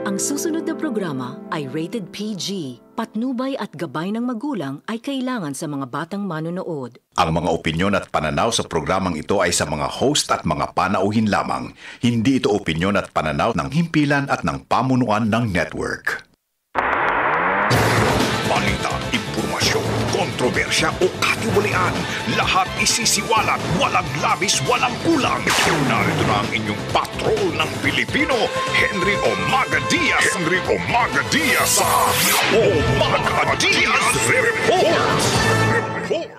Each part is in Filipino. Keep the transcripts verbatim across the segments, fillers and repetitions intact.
Ang susunod na programa ay rated P G. Patnubay at gabay ng magulang ay kailangan sa mga batang manonood. Ang mga opinyon at pananaw sa programang ito ay sa mga host at mga panauhin lamang. Hindi ito opinyon at pananaw ng himpilan at ng pamunuan ng network. Balita, impormasyon, kontrobersya o katiwalian, lahat isisiwalat, walang labis, walang kulang. Narito na ang inyong patrol ng Pilipino, Henry Omaga Diaz. Henry Omaga Diaz sa Omaga Diaz Report. Report.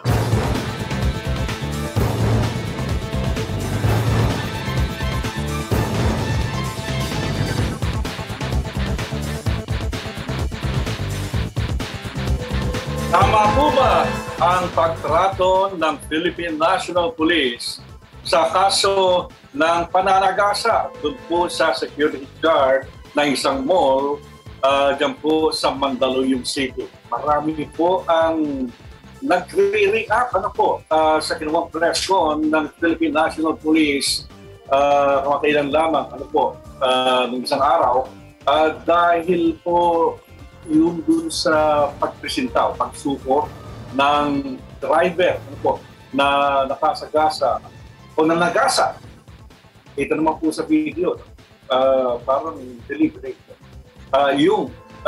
Tama po ba ang pagtrato ng Philippine National Police sa kaso ng pananagasa doon po sa security guard ng isang mall uh, dyan po sa Mandaluyong City? Marami po ang nagre-react ano po, uh, sa kinuwang press con ng Philippine National Police uh, kamakailan lamang ano po, uh, ng isang araw uh, dahil po yung dun sa pagpresenta o pagsuko ng driver ano po, na nakasagasa o nanagasa. Ito naman po sa video, uh, parang deliberate. Uh, yung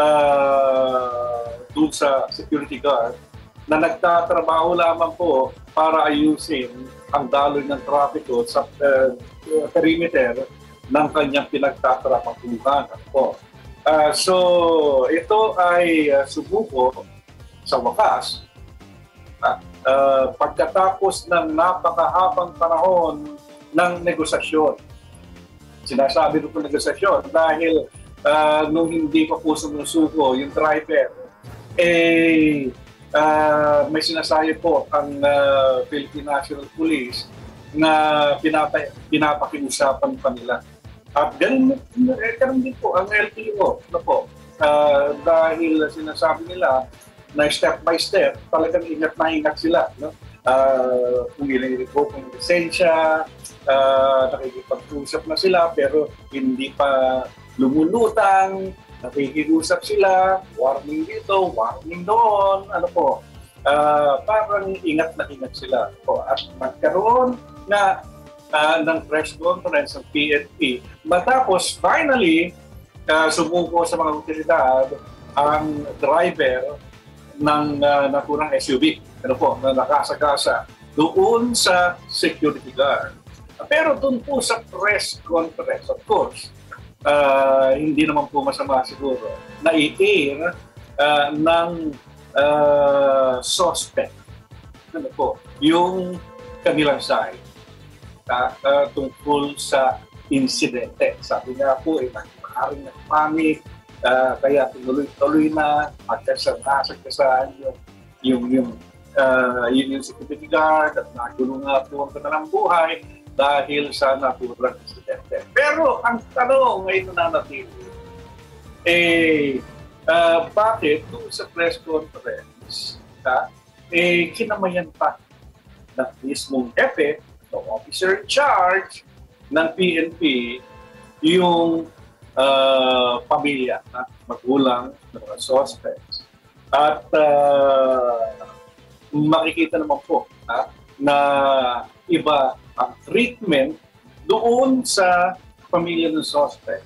uh, dun sa security guard na nagtatrabaho lamang po para ayusin ang daloy ng trapiko sa uh, perimeter ng kanyang pinagtatrabahuhan. Ano po. Uh, so, ito ay uh, subuko sa wakas uh, uh, pagkatapos ng napakahabang panahon ng negosasyon. Sinasabi ko po negosasyon dahil uh, nung hindi pa po sumusuko yung driver, eh, uh, may sinasabi po ang uh, Philippine National Police na pinapa, pinapakiusapan pa nila. At ganun, eh, ganun din po ang L T O na po. Uh, dahil sinasabi nila na step by step, talagang ingat na ingat sila. No? Uh, kung ilang po kung lisensya, uh, nakikipag-usap na sila pero hindi pa lumulutang, nakikipag-usap sila, warning dito, warning doon, ano po. Uh, parang ingat na ingat sila. Po. At magkaroon na Uh, ng press conference ng P N P. Matapos, finally, uh, sumuko sa mga otoridad ang driver ng uh, naturang S U V, ano po, na nakasagasa doon sa security guard. Uh, pero doon po sa press conference, of course, uh, hindi naman po masama siguro, na i-air uh, ng uh, suspect, ano po, yung kanilang side. Uh, uh, tungkol sa insidente. Sabi nga po, eh, maaaring nagpanik, uh, kaya tuloy-tuloy na magkasag-kasag yung, yung, yung, uh, yung, yung security guard at nagulo nga po ang kanilang buhay dahil sa naturang insidente. Pero ang tanong ngayon na nanatili, eh, uh, bakit doon sa press conference, uh, eh, kinamayan pa ng mismong hepe officer in charge ng P N P yung uh, pamilya, ha? Magulang ng mga suspects. At uh, makikita naman po ha? na iba ang treatment doon sa pamilya ng suspect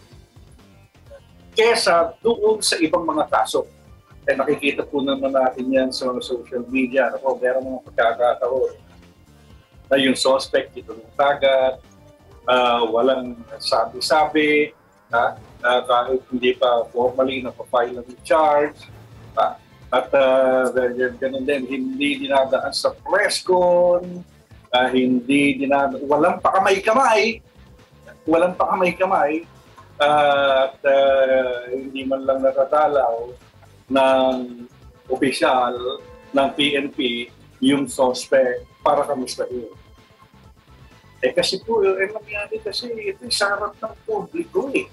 kesa doon sa ibang mga kaso. Eh, nakikita po naman natin yan sa mga social media. Ako, meron mga pagkakataon na yung suspect ito ng tagat, uh, walang sabi-sabi, ha? Uh, kahit hindi pa formally napapile ng charge, ha? At uh, ganun din, hindi dinadaan sa press con, uh, hindi dinadaan, walang pakamay-kamay, walang pakamay-kamay, uh, at uh, hindi man lang natatalaw ng opisyal ng P N P yung suspect para kamustahin. Eh kasi po, eh nangyari kasi ito sa harap ng publiko eh.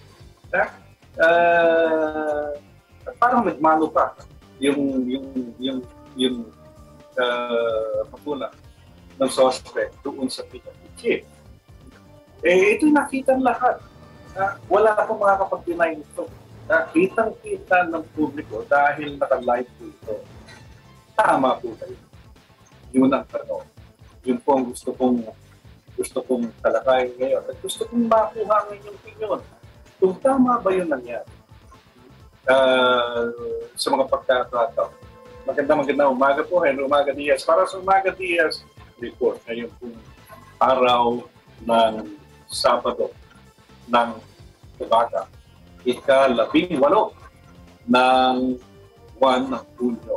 Uh, parang nagmano pa yung yung yung yung uh, pagkulang ng suspect doon sa P N P chief. Eh ito nakita ng lahat. Uh, wala akong makakapag-deny nito. nakitang-kita ng publiko dahil naka-live po ito. Tama po kayo. Yun ang tanong. Yun po ang gusto kong gusto kong talakayin ngayon. At gusto kong makuha ng inyong opinion. Kung tama ba yun nangyari uh, sa mga pagkakataon. Maganda maganda umaga po. Henry Umaga Diaz. Para sa Umaga Diaz report ngayon po araw ng Sabado ng Umaga. Ika-labing walo ng buwan ng Hulyo.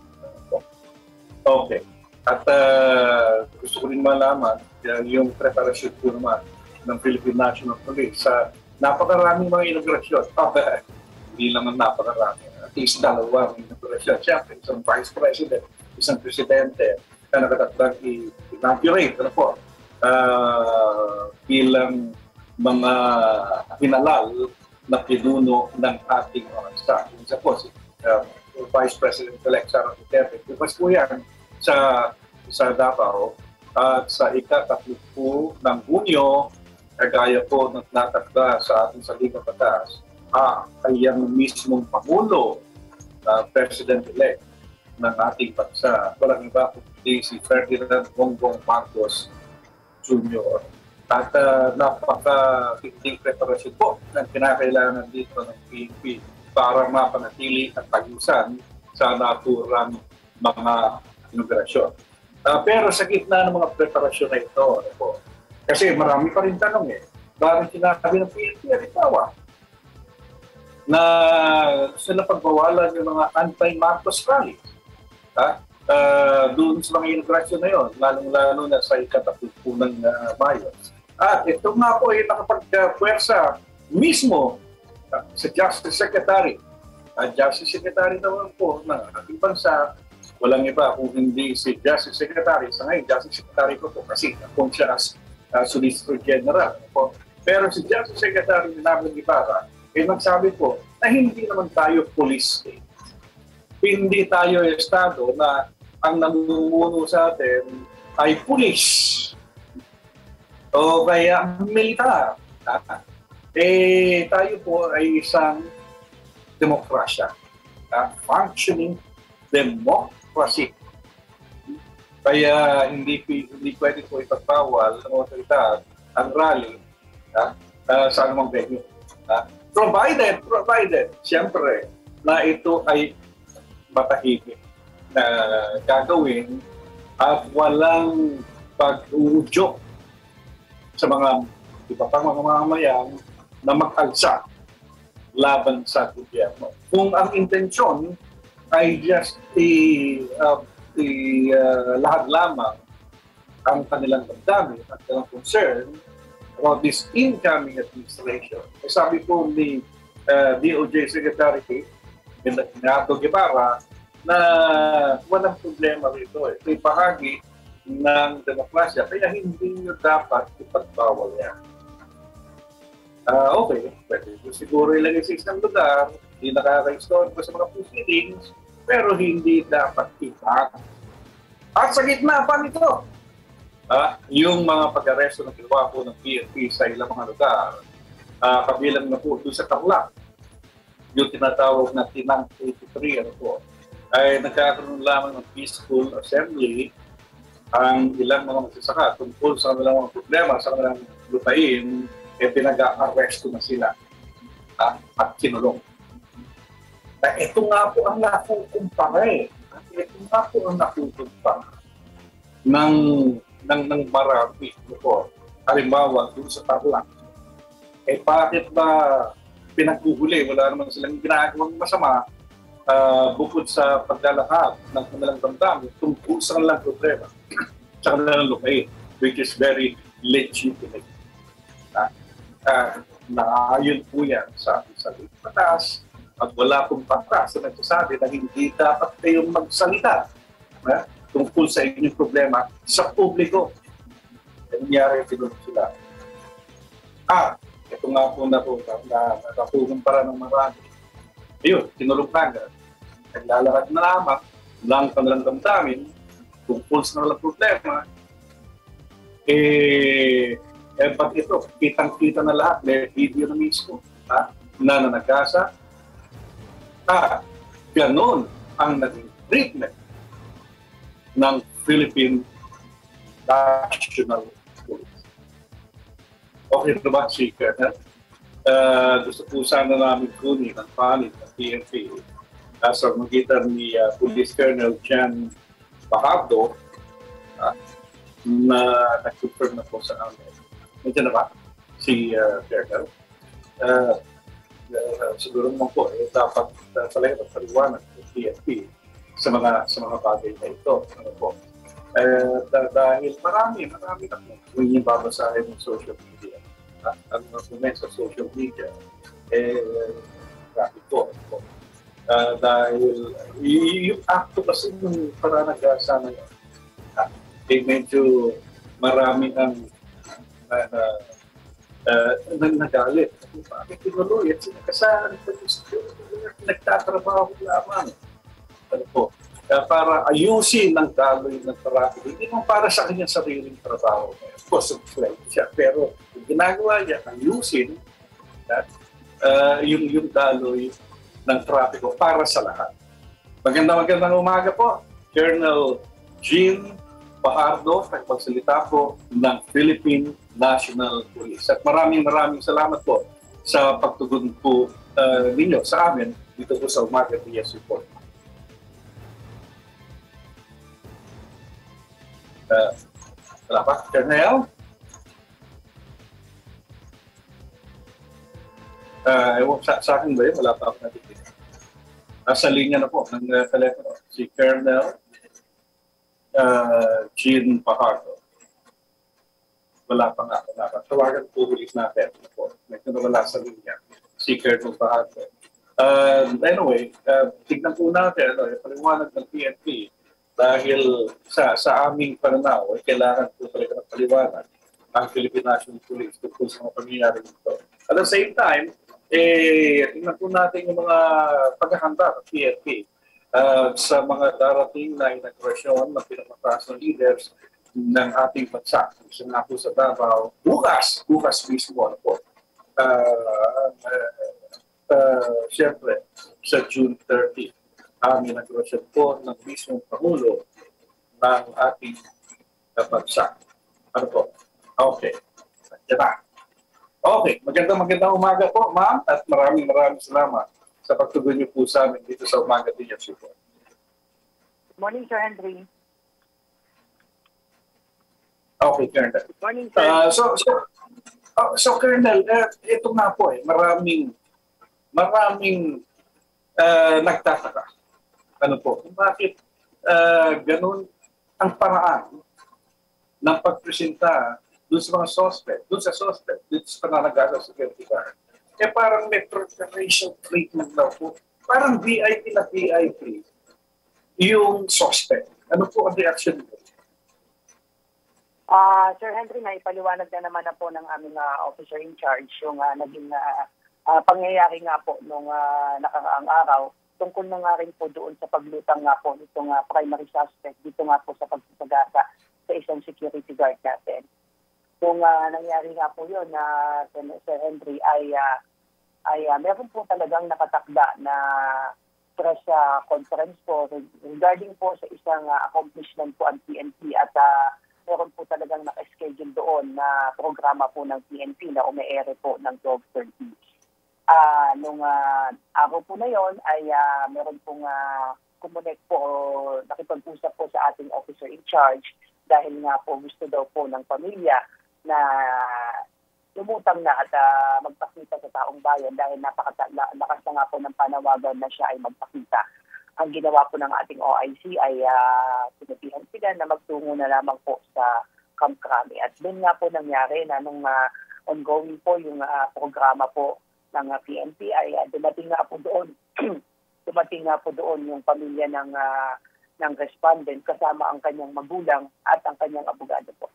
Okay. At uh, gusto ko rin malaman uh, yung preparasyon po naman ng Philippine National Police sa napakaraming mga inaugurasyon. Okay. Hindi naman napakarami. At least dalawang inaugurasyon. Siyempre, isang Vice President, isang Presidente na nakatatag i-inaugurate ano po, uh, bilang mga hinalal na pinuno ng ating mga staff. Isa po si uh, Vice President-elect Sara Duterte. Bukas po yan sa, sa Davao at sa ika-tatlo po ng Hunyo, kagaya po ng natakda sa ating saligang batas, ah, ay ang mismong Pangulo, uh, President-elect ng ating bansa. Walang iba kundi si Ferdinand Bongbong Marcos Junior At uh, napaka-fitting preparasyon po ng kinakailangan dito ng P N P para mapanatili at tagusan sa naturang mga inaugurasyon. Uh, pero sa gitna ng mga preparasyon na ito, ano po, kasi marami pa rin tanong eh, bakit sinasabi ng P N P, halimbawa, na sila pagbawalan yung mga anti-Marcos rally. Ha? Uh, doon sa mga inaugurasyon na yun, lalong-lalo na sa ikatatlo ng uh, Mayo. At ito nga po ay nakapagpuwersa mismo uh, sa Justice Secretary. Uh, Justice Secretary naman po ng ating bansa, walang iba kung hindi si Justice Secretary. Sa ngayon, Justice Secretary ko po kasi kung siya as uh, Solicitor General. Po. Pero si Justice Secretary Nabil Ibarra ay nagsabi po na hindi naman tayo police state. Hindi tayo estado na ang namumuno sa atin ay police o kaya militar. Eh, tayo po ay isang demokrasya. Uh, functioning democracy. Kaya hindi, hindi pwede po ipagpawal ng otoridad ang rally uh, uh, sa anumang venue. Uh, provided, provided, siyempre, na ito ay matahimik na gagawin at walang pag-uudyok sa mga iba pang mga mamamayan na mag-alsa laban sa gobyerno. Kung ang intensyon ay just i, uh, i uh, lahat lamang ang kanilang damdamin at kanilang concern about this incoming administration. Eh, sabi po ni uh, D O J Secretary Binato Guevara na walang problema rito. Ito'y bahagi ng demokrasya, kaya hindi nyo dapat ipagbawal yan. Uh, okay, pwede siguro ilagay sa isang lugar, hindi nakaka-install sa mga proceedings, pero hindi dapat ipa. At sa gitna pa nito, uh, yung mga pag-aresto na ginawa po ng P N P sa ilang mga lugar, uh, kabilang na po doon sa Tarlac, yung tinatawag na Tinang eighty-three, ano po, ay nagkakaroon lamang ng peaceful assembly ang ilang mga magsasaka tungkol sa kanilang mga problema sa kanilang lupain, eh pinag-arresto na sila ah, at kinulong. Na ito nga po ang nakukumpara eh. Ito nga po ang nakukumpara ng, ng, ng marami po. Halimbawa, doon sa Tarlac. Eh bakit ba pinaghuhuli? Wala naman silang ginagawang masama uh, bukod sa paglalakad ng kanilang damdamin tungkol sa kanilang problema sa kanilang lupain, which is very legitimate. Uh, uh, Naayon po yan sa isang batas at wala pong batas na nagsasabi na hindi dapat kayong magsalita uh, tungkol sa inyong problema sa publiko. Nangyari tinulong sila. Ah, ito nga po na po na nakapukumpara ng marami. Ayun, tinulong na agad. Naglalakad na lamang lang kanilang damdamin tungkol sa nalang problema. Eh, eh ba't ito? Kitang-kita na lahat. May video na mismo ha? Na nanagasa At ganun ang naging treatment ng Philippine National Police. Okay na ba si Colonel? Uh, gusto po sana namin kunin ang panig ng P N P uh, sa magitan ni uh, Police Colonel Jan Bacardo uh, na nag-confirm na po sa amin. Nandiyan na ba si uh, Colonel? Uh, uh, siguro mo po, eh, dapat uh, talaga paliwanag ng P N P sa mga sa mga bagay na ito. Ano po? Uh, dahil marami, marami na po kung yung babasahin ng social media. Ang mga sa social media, eh, grabe po. Uh, dahil yung acto kasi yung paranagasa na yun, uh, eh, medyo marami ang uh, uh, uh, nagalit. Bakit tinuloy at sinakasahan nagtatrabaho lamang. Ano po? Uh, para ayusin ang daloy ng traffic. Hindi mo para sa kanyang sariling trabaho. Of course, siya. Pero yung ginagawa niya, ayusin uh, uh, yung, yung daloy ng traffic para sa lahat. Magandang magandang umaga po, Colonel Jean Bacardo, nagpagsalita po ng Philippine National Police. At maraming maraming salamat po sa pagtugon po uh, ninyo sa amin dito po sa Umaga P S Report. Uh, wala pa, Colonel? Uh, sa, sa akin ba yun? Wala pa ako natitigil. Nasa linya na po ng uh, telepono si Colonel uh, Jean Bacardo. Wala pa nga, wala pa. Tawagan po ulit natin po. Medyo nawala sa linya si Colonel Bacardo. Uh, anyway, uh, tignan po natin, ano, yung paliwanag ng P N P dahil sa sa aming pananaw ay kailangan po talaga ng paliwanag ang Philippine National Police tungkol sa mga pangyayari nito. At the same time, eh, tingnan po natin yung mga paghahanda ng P N P uh, sa mga darating na inaugurasyon ng pinakataas na leaders ng ating bansa. Isa nga po sa Davao, bukas, bukas mismo ano po. Uh, uh, uh, Siyempre, sa June thirtieth. Aming inaugurasyon po ng mismong Pangulo ng ating bansa. Ano po? Okay. Yan na. Okay. Magandang magandang umaga po, ma'am. At maraming maraming salamat sa pagtugon niyo po sa amin dito sa Umaga P S Report. Good morning, Sir Henry. Okay, Colonel. Good morning, sir. Uh, so, so, uh, so, Colonel, uh, ito nga po eh, maraming, maraming uh, nagtataka. Ano po, kung bakit uh, ganun ang paraan ng pagpresenta doon sa mga suspect, doon sa suspect, doon sa pananagasa sa security guard. Eh parang may preferential treatment daw po. Parang V I P na V I P yung suspect. Ano po ang reaction nito? Uh, Sir Henry, naipaliwanag na naman na po ng aming uh, officer in charge yung uh, naging uh, uh, pangyayari nga po nung uh, nakaraang araw. Tungkol na nga rin po doon sa paglutang nga po nitong uh, primary suspect dito nga po sa pagsasagasa sa isang security guard natin. Kung uh, nangyari nga po yun na uh, Sir Henry ay, uh, ay uh, meron po talagang nakatakda na press uh, conference po regarding po sa isang uh, accomplishment po ang P N P at uh, meron po talagang naka-schedule doon na programa po ng P N P na ume-ere po ng twelve thirty. Uh, nung uh, araw po na yon ay uh, meron pong uh, kumunik po o nakipag-usap po sa ating officer in charge dahil nga po gusto daw po ng pamilya na lumutang na at uh, magpakita sa taong bayan dahil napakalakas na nga po ng panawagan na siya ay magpakita. Ang ginawa po ng ating O I C ay uh, sinabihan sila na magtungo na lamang po sa Camp Crame. At doon nga po nangyari na nung uh, ongoing po yung uh, programa po ng uh, P N P ay uh, dumating nga po doon dumating nga po doon yung pamilya ng uh, ng respondent kasama ang kanyang magulang at ang kanyang abogado po.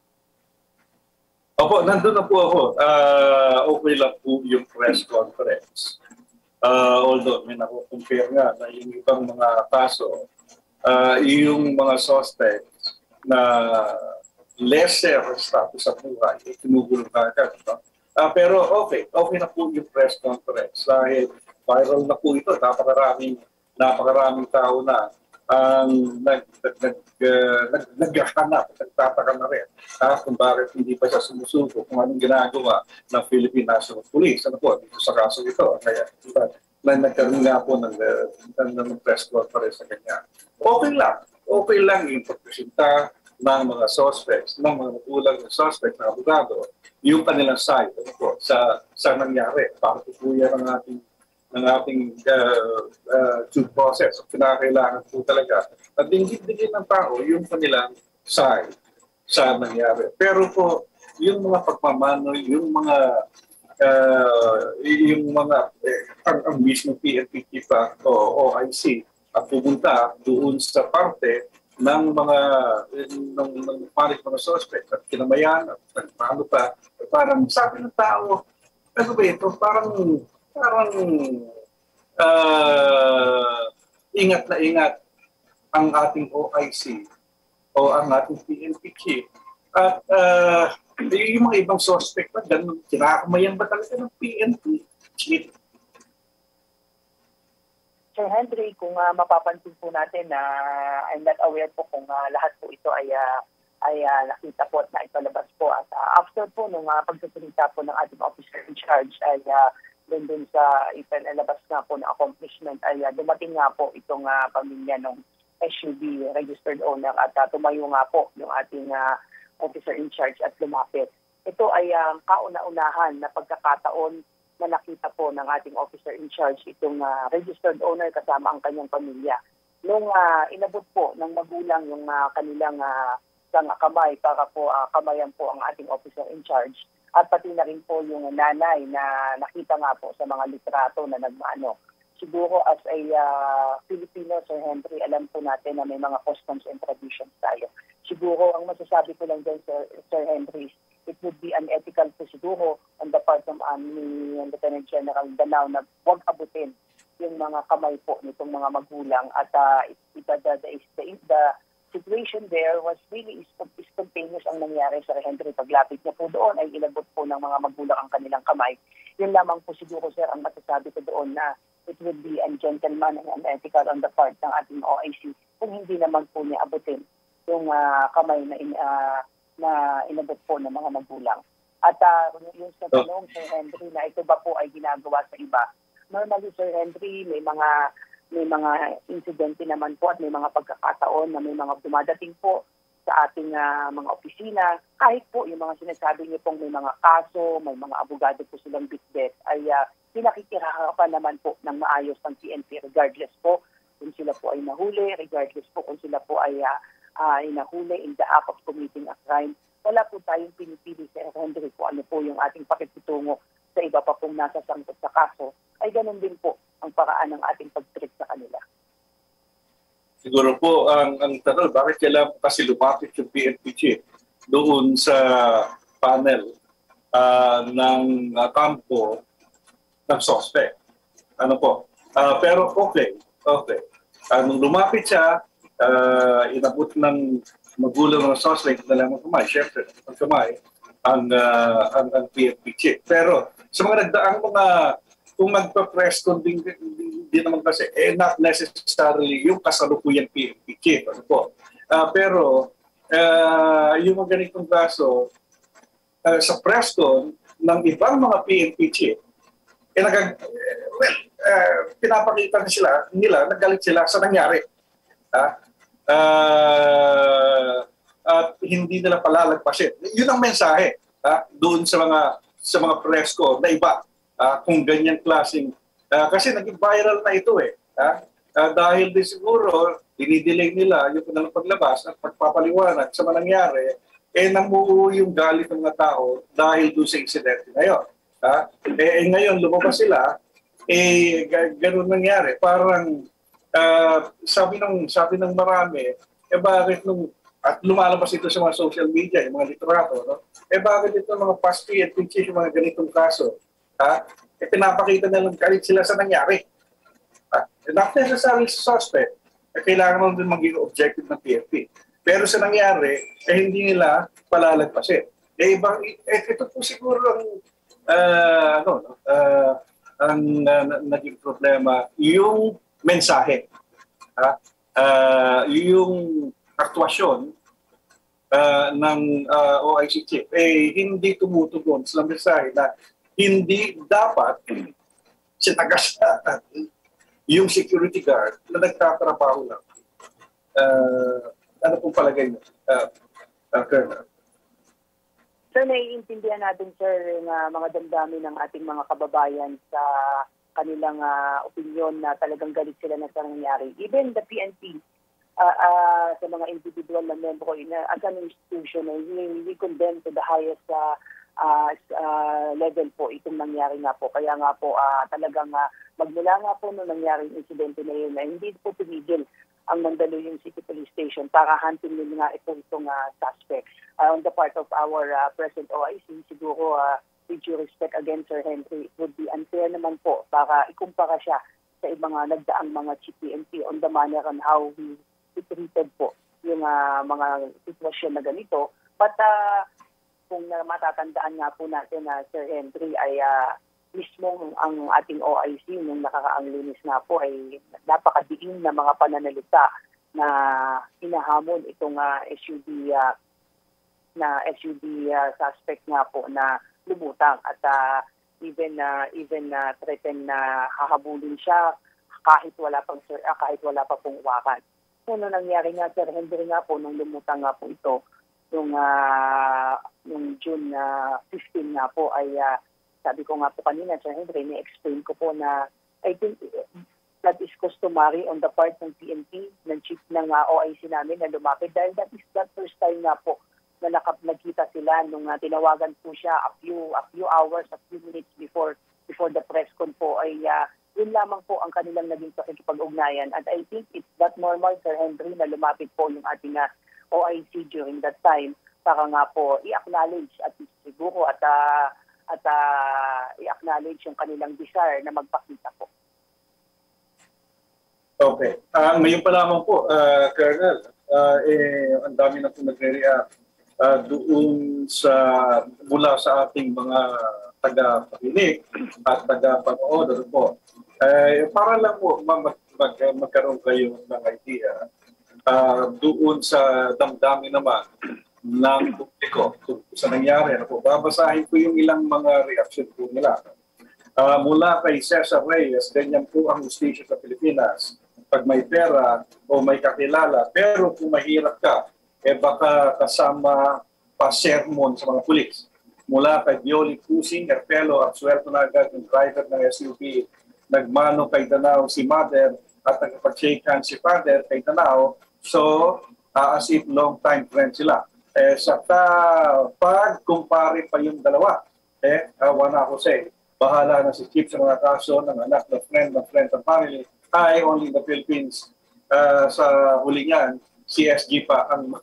Opo, nandun na po ako. Uh, okay lang po yung press conference. Uh, although may nakukumpare nga na yung ibang mga kaso, uh, yung mga suspects na lesser status sa buhay, tinugulong na agad. No? Uh, pero okay, okay na po yung press conference dahil viral na po ito. Napakaraming, napakaraming tao na ang nag, nag, nag, uh, nag, naghahanap at nagtataka na rin ha, kung bakit hindi pa siya sumusuko, kung anong ginagawa ng Philippine National Police. Ano po, dito sa kaso ito. Kaya diba, na nagkaroon nga po ng, ng, ng press conference sa kanya. Okay lang. Okay lang yung pagpresenta ng mga suspects, ng mga magulang ng suspect na abogado, yung kanilang side ano po, sa, sa nangyari. Para tutuyan ng ating ng ating uh, uh, due process. So, kinakailangan po talaga at dinggit-dinggit ng tao yung kanilang side sa nangyari. Pero po, yung mga pagmamano, yung mga uh, yung mga eh, ang, ang mismo P N P pa o O I C at pumunta doon sa parte ng mga ng, ng palit mga suspect at kinamayan at nagpano pa. Parang sabi ng tao, ano ba ito? Parang parang uh, ingat na ingat ang ating O I C o ang ating P N P chief. At uh, yung mga ibang suspect pa, ganun, kinakamayan ba talaga ng P N P chief? Sir Henry, kung uh, mapapansin po natin na uh, I'm not aware po kung uh, lahat po ito ay uh, ay uh, nakita po at naipalabas po. At uh, after po nung uh, pagsasalita po ng ating officer in charge ay uh, dun dun sa ipinalabas nga po ng accomplishment ay uh, dumating nga po itong uh, pamilya ng S U V registered owner at uh, tumayo nga po yung ating uh, officer in charge at lumapit. Ito ay uh, kauna-unahan na pagkakataon na nakita po ng ating officer in charge itong uh, registered owner kasama ang kanyang pamilya. Nung uh, inabot po ng magulang yung uh, kanilang uh, kamay para po uh, kamayan po ang ating officer in charge at pati na rin po yung nanay na nakita nga po sa mga litrato na nagmaano. Siguro as a uh, Filipino, Sir Henry, alam po natin na may mga customs and traditions tayo. Siguro ang masasabi ko lang dyan, Sir, Sir Henry, it would be unethical po siguro on the part of um, ni Lieutenant General Danao na huwag abutin yung mga kamay po nitong mga magulang at uh, it, it, the, the, the, the situation there was really spontaneous ang nangyari, Sir Henry. Paglapit niya po doon ay inabot po ng mga magulang ang kanilang kamay. Yun lamang po siguro, Sir, ang masasabi ko doon na it would be ungentleman and unethical on the part ng ating O I C kung hindi naman po niya abutin yung uh, kamay na, in, uh, na inabot po ng mga magulang. At uh, yung sa tanong, Sir Henry, na ito ba po ay ginagawa sa iba? Normally, Sir Henry, may mga may mga insidente naman po at may mga pagkakataon na may mga dumadating po sa ating uh, mga opisina. Kahit po yung mga sinasabi niyo pong may mga kaso, may mga abogado po silang bitbit, ay uh, pinakikirakapan naman po ng maayos ng P N P regardless po kung sila po ay nahuli, regardless po kung sila po ay uh, uh, nahuli in the act of committing a crime. Wala po tayong pinipili, Sir Henry, po ano po yung ating pakikitungo sa iba pa pong nasa sangkot sa kaso, ay ganun din po ang paraan ng ating pag-treat sa kanila. Siguro po, ang, ang tanong, bakit kailangan kasi lumapit yung P N P chief doon sa panel uh, ng uh, kampo ng suspect? Ano po? Uh, pero okay, okay. Uh, nung lumapit siya, uh, inabot ng magulang ng suspect na lang ang kamay. Siyempre, ang kamay, ang, uh, ang, ang P N P chief. Pero sa mga nagdaang mga kung magpa-press con din, din naman kasi, eh not necessarily yung kasalukuyang P N P chief. Ano po? Uh, pero, uh, yung mga ganitong kaso, uh, sa press con ng ibang mga P N P chief, eh, nag, well, uh, pinapakita na sila, nila, nagalit sila sa nangyari. Uh, uh, at hindi nila palalagpasin. Yun ang mensahe uh, doon sa mga sa mga press con na iba. Uh, kung ganyan klaseng, uh, kasi naging viral na ito eh. Uh, uh, dahil din siguro, dinidelay nila yung kanilang paglabas at pagpapaliwanag sa manangyari, eh namuo yung galit ng mga tao dahil doon sa insidente na yun. Uh, eh, eh ngayon, lumabas sila, eh gano'n nangyari. Parang, uh, sabi ng sabi ng marami, eh bakit nung, at lumalabas ito sa mga social media, yung mga literato, no? Eh bakit ito mga past at pinches, yung mga ganitong kaso? Ha? Eh, pinapakita na lang galit sila sa nangyari. Ha? Not necessarily sa suspect, eh, kailangan mo din maging objective ng P N P. Pero sa nangyari, eh, hindi nila palalagpasin. Eh, ibang, eh, ito po siguro ang uh, ano, uh, ang uh, naging problema, yung mensahe. Ha? Uh, yung aktwasyon uh, ng uh, O I C chief, eh, hindi tumutugon sa mensahe na hindi dapat sinagasaan yung security guard na nagtatrabaho lang. Uh, ano pong palagay niyo, uh, uh, Colonel? Sir, naiintindihan natin, sir, yung uh, mga damdamin ng ating mga kababayan sa kanilang uh, opinion na talagang galit sila na sa nangyari. Even the P N P, uh, uh, sa mga individual na membro, na, as an institution, uh, we, we condemn to the highest uh, uh, uh, level po itong nangyari nga po. Kaya nga po uh, talagang uh, magmula nga po nung nangyaring insidente na yun, na hindi po tumigil ang Mandaluyong City Police Station para hunting nila nga ito itong uh, suspect. Uh, on the part of our uh, present O I C, siguro uh, with due respect again, Sir Henry, it would be unfair naman po para ikumpara siya sa ibang uh, nagdaang mga Chief P N P on the manner on how we treated po yung uh, mga sitwasyon na ganito. But uh, kung uh, matatandaan nga po natin na uh, Sir Henry ay uh, mismo ang ating O I C nung nakakaang Lunes nga po ay napakadiin na mga pananalita na hinahamon itong uh, S U V uh, na S U V uh, suspect nga po na lumutang at uh, even uh, even uh, threaten na hahabulin siya kahit wala pang uh, kahit wala pa pong uwakan. So, nung nangyari nga, Sir Henry nga po nung lumutang nga po ito nung uh, nung June uh, fifteen nga po ay uh, sabi ko nga po kanina, Sir Henry, ni-explain ko po na I think that is customary on the part ng P N P, ng chief ng uh, O I C namin na lumapit dahil that is the first time nga po na nakap nagkita sila nung uh, tinawagan po siya a few a few hours, a few minutes before before the press con po ay uh, yun lamang po ang kanilang naging pakikipag-ugnayan. And I think it's not normal, Sir Henry, na lumapit po yung ating uh, O I C during that time para nga po i-acknowledge at siguro at uh, at uh, i-acknowledge yung kanilang desire na magpakita po. Okay. Uh, ngayon pa lamang po, uh, Colonel, uh, eh, ang dami na po nagre-react uh, doon sa, mula sa ating mga taga-pakinig at taga-panood po. Uh, para lang po mag, mag, magkaroon kayo ng idea uh, doon sa damdamin naman ng publiko sa nangyari. Ano po, babasahin ko yung ilang mga reaction po nila. Uh, mula kay Cesar Reyes, ganyan po ang justisya sa Pilipinas. Pag may pera o may kakilala, pero kung mahirap ka, eh baka kasama pa sermon sa mga pulis. Mula kay Bioli Pusing, Erpelo, absuelto na agad yung driver ng S U V. Nagmano kay Danao si Mother at nagpag-shake hand si Father kay Danao. So, uh, as if long time friend sila. Eh, sa pag-kumpare pa yung dalawa, eh, uh, Juan Jose, bahala na si Chief sa mga kaso ng anak, ng friend, ng friend, ng family, ay only in the Philippines. Uh, sa huli niyan, C S G pa ang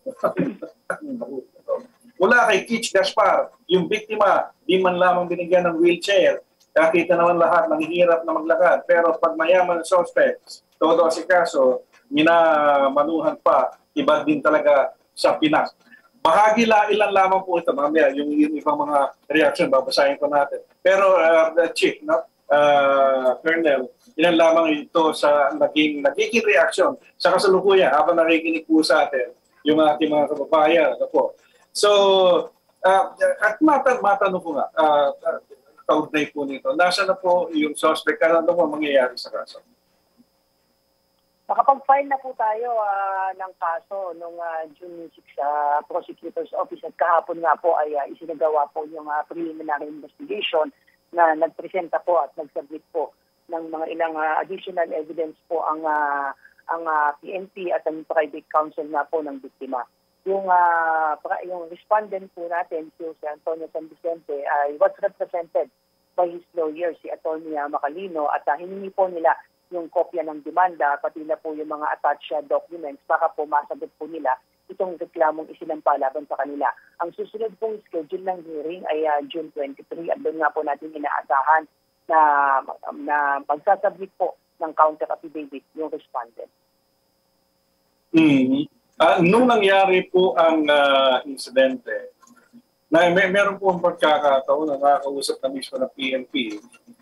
mula kay Kitch Gaspar, yung biktima, di man lamang binigyan ng wheelchair, nakita naman lahat, nanghihirap na maglakad, pero pag mayaman ng suspects, todo si kaso, minamanuhan pa, iba din talaga sa Pinas. Bahagi la, ilan lamang po ito, mamaya, yung, yung ibang mga reaction, babasahin ko natin. Pero, uh, Chief, no? uh, Colonel, ilan lamang ito sa naging, naging reaction sa kasalukuyan habang nakikinig po sa atin yung ating mga kababayan. Ano po. So, uh, at matan, matanong po nga, uh, uh, kaugnay po nito, nasa na po yung suspect, ano po mangyayari sa kaso? Nakapag-file na po tayo uh, ng kaso noong uh, June sixth sa uh, Prosecutor's Office at kahapon nga po ay uh, isinagawa po yung uh, preliminary investigation na nagpresenta po at nag-submit po ng mga ilang uh, additional evidence po ang uh, ang uh, P N P at ang private counsel na po ng biktima. Yung uh, yung respondent po natin, si Antonio San Vicente, ay was represented by his lawyer, si Atty. Macalino, at uh, hiningi po nila yung kopya ng demanda, pati na po yung mga attached documents para po masagot po nila itong reklamong isinampa laban sa kanila. Ang susunod pong schedule ng hearing ay uh, June twenty-three at doon nga po natin inaasahan na, na magsasubmit po ng counter affidavit yung respondent. Mm-hmm. Uh, nung nangyari po ang uh, insidente, na may meron po ang pagkakataon na nakakausap na mismo ng P N P,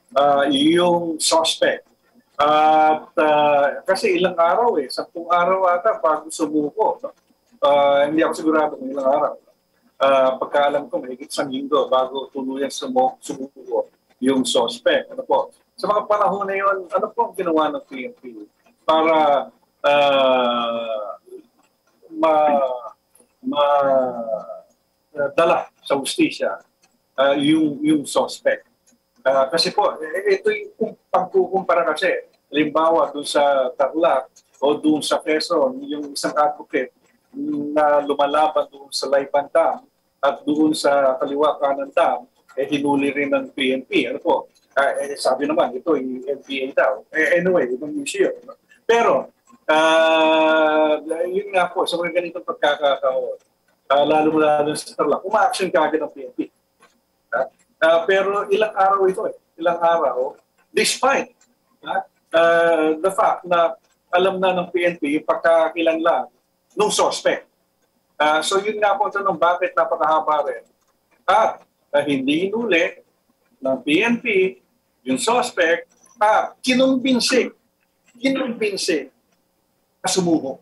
uh, yung suspect. At uh, kasi ilang araw eh, sampung araw ata bago sumuko. No? Uh, hindi ako sigurado kung ilang araw. Uh, pagkaalam ko, mahigit isang linggo bago tuluyan sumuko, sumuko yung suspect. Ano po? Sa mga panahon na yun, ano po ang ginawa ng P N P para uh, ma, ma uh, dala sa justisya uh, yung, yung suspect? Uh, kasi po, ito yung pagkukumpara kasi. Halimbawa, doon sa Tarlac o doon sa Quezon, yung isang advocate na lumalaban doon sa Laiban Dam at doon sa Kaliwa Kanan Dam, eh hinuli rin ng P N P. Ano po? Uh, eh, sabi naman, ito yung N P A daw. Eh, anyway, ibang issue. Pero, uh, yun nga po, sa mga ganitong pagkakataon, uh, lalo-lalo sa Tarlac, uma-action ka agad ng P N P. Uh, uh, pero ilang araw ito eh. Ilang araw, despite uh, uh, the fact na alam na ng P N P yung pagkakilanlan ng suspect. Uh, so yun nga po tanong, bakit napakahaba rin? At uh, hindi inuli ng P N P yung suspect at kinumbinsi, kinumbinsi na sumuko.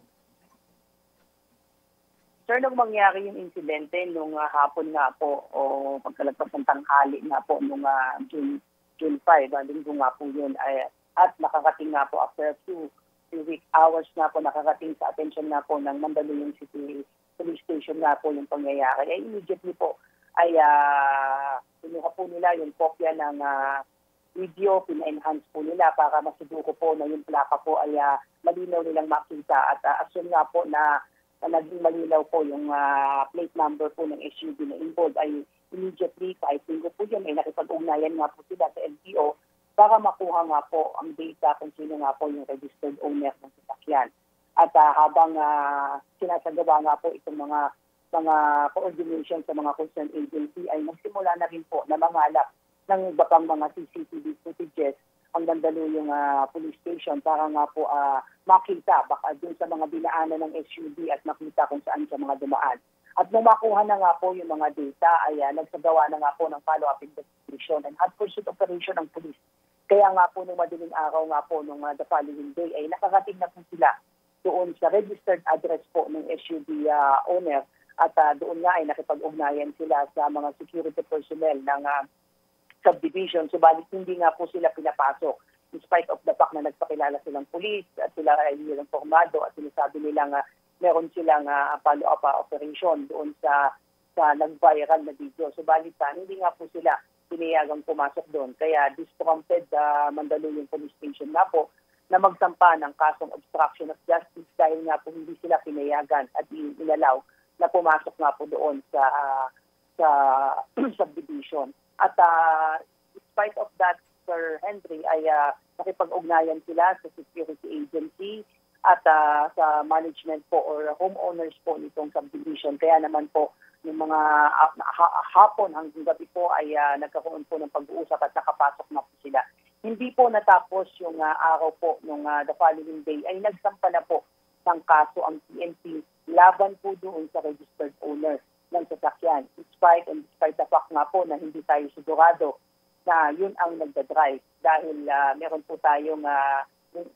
Sir, nung mangyari yung insidente nung uh, hapon nga po o pagkalagpas ng tanghali nga po nung uh, June, June five, uh, linggo nga po yun, ay, at nakakating nga po after a few, few week hours nga po nakakating sa attention nga po ng Mandaluyong City Police Station nga po yung pangyayari. Ay immediately po ay uh, pinuha po nila yung kopya ng uh, video, pina-enhance po nila para masiguro po na yung plaka po ay uh, malinaw nilang makita at uh, assume nga po na na naging malinaw po yung uh, plate number po ng S U V na involved ay immediately kahit linggo po yun ay nakipag-ugnayan nga po sila sa L T O para makuha nga po ang data kung sino nga po yung registered owner ng sasakyan. At uh, habang uh, sinasagawa nga po itong mga mga coordination sa mga concerned agency ay nagsimula na rin po na mangalap ng bakang mga C C T V footages ang Mandaluyong uh, police station para nga po uh, makita baka dun sa mga dinaanan ng S U V at makita kung saan sa mga dumaan. At nung makuha na nga po yung mga data ay uh, nagsagawa na nga po ng follow-up investigation and hot pursuit operation ng police. Kaya nga po nung madaling araw nga po nung uh, the following day ay nakakating na po sila doon sa registered address po ng S U V uh, owner at uh, doon nga ay nakipag-ugnayan sila sa mga security personnel ng uh, subdivision. Subalit hindi nga po sila pinapasok in spite of the fact na nagpakilala silang police at sila ay nilang formado at sinasabi nilang uh, meron silang uh, follow-up uh, operation doon sa sa nag-viral na video. Subalit uh, hindi nga po sila pinayagang pumasok doon. Kaya disprompted uh, Mandaluyong Police Station na po na magsampa ng kasong obstruction of justice dahil nga po hindi sila pinayagan at inalaw na pumasok nga po doon sa uh, sa subdivision. At uh, in spite of that, Sir Henry, ay uh, nakipag-ugnayan sila sa security agency at uh, sa management po or homeowners po nitong subdivision. Kaya naman po, yung mga uh, ha- hapon hanggang gabi po ay uh, nagkaroon po ng pag-uusap at nakapasok na po sila. Hindi po natapos yung uh, araw po nung uh, the following day ay nagsampa na po ng kaso ang P N P laban po doon sa registered owner ng sasakyan. Despite and despite the fact nga po na hindi tayo sigurado na yun ang nagdadrive dahil uh, meron po tayong uh,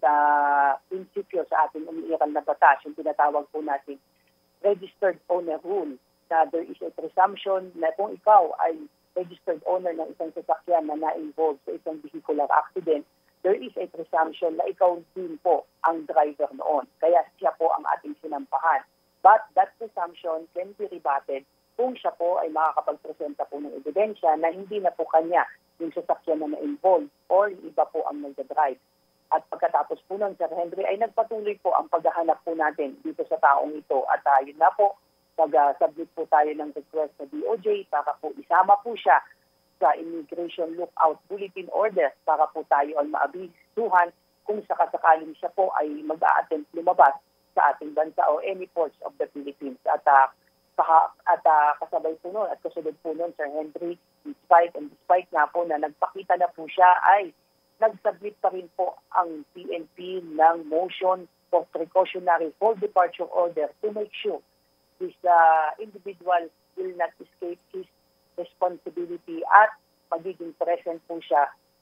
uh, prinsipyo sa ating umiiral na batas, yung tinatawag po natin registered owner rule, na there is a presumption na kung ikaw ay registered owner ng isang sasakyan na na-involved sa isang vehicular accident, there is a presumption na ikaw din po ang driver noon. Kaya siya po ang ating sinampahan. But that presumption can be rebutted kung siya po ay makakapagpresenta po ng ebidensya na hindi na po kanya yung sasakyan na na-involved or iba po ang nagdadrive. At pagkatapos po nun, Sir Henry, ay nagpatuloy po ang paghahanap po natin dito sa taong ito. At uh, yun na po, pag-submit po tayo ng request sa D O J para po isama po siya sa Immigration Lookout Bulletin Order para po tayo ay maabisuhan kung sakasakaling siya po ay mag-a-attempt lumabas sa ating bansa o any ports of the Philippines. At, uh, kaha, at uh, kasabay po nun at kasunod po nun, Sir Henry, despite and despite nga po na nagpakita na po siya, ay nag-submit pa rin po ang P N P ng motion for precautionary for departure order to make sure this uh, individual will not escape his responsibility at magiging present po siya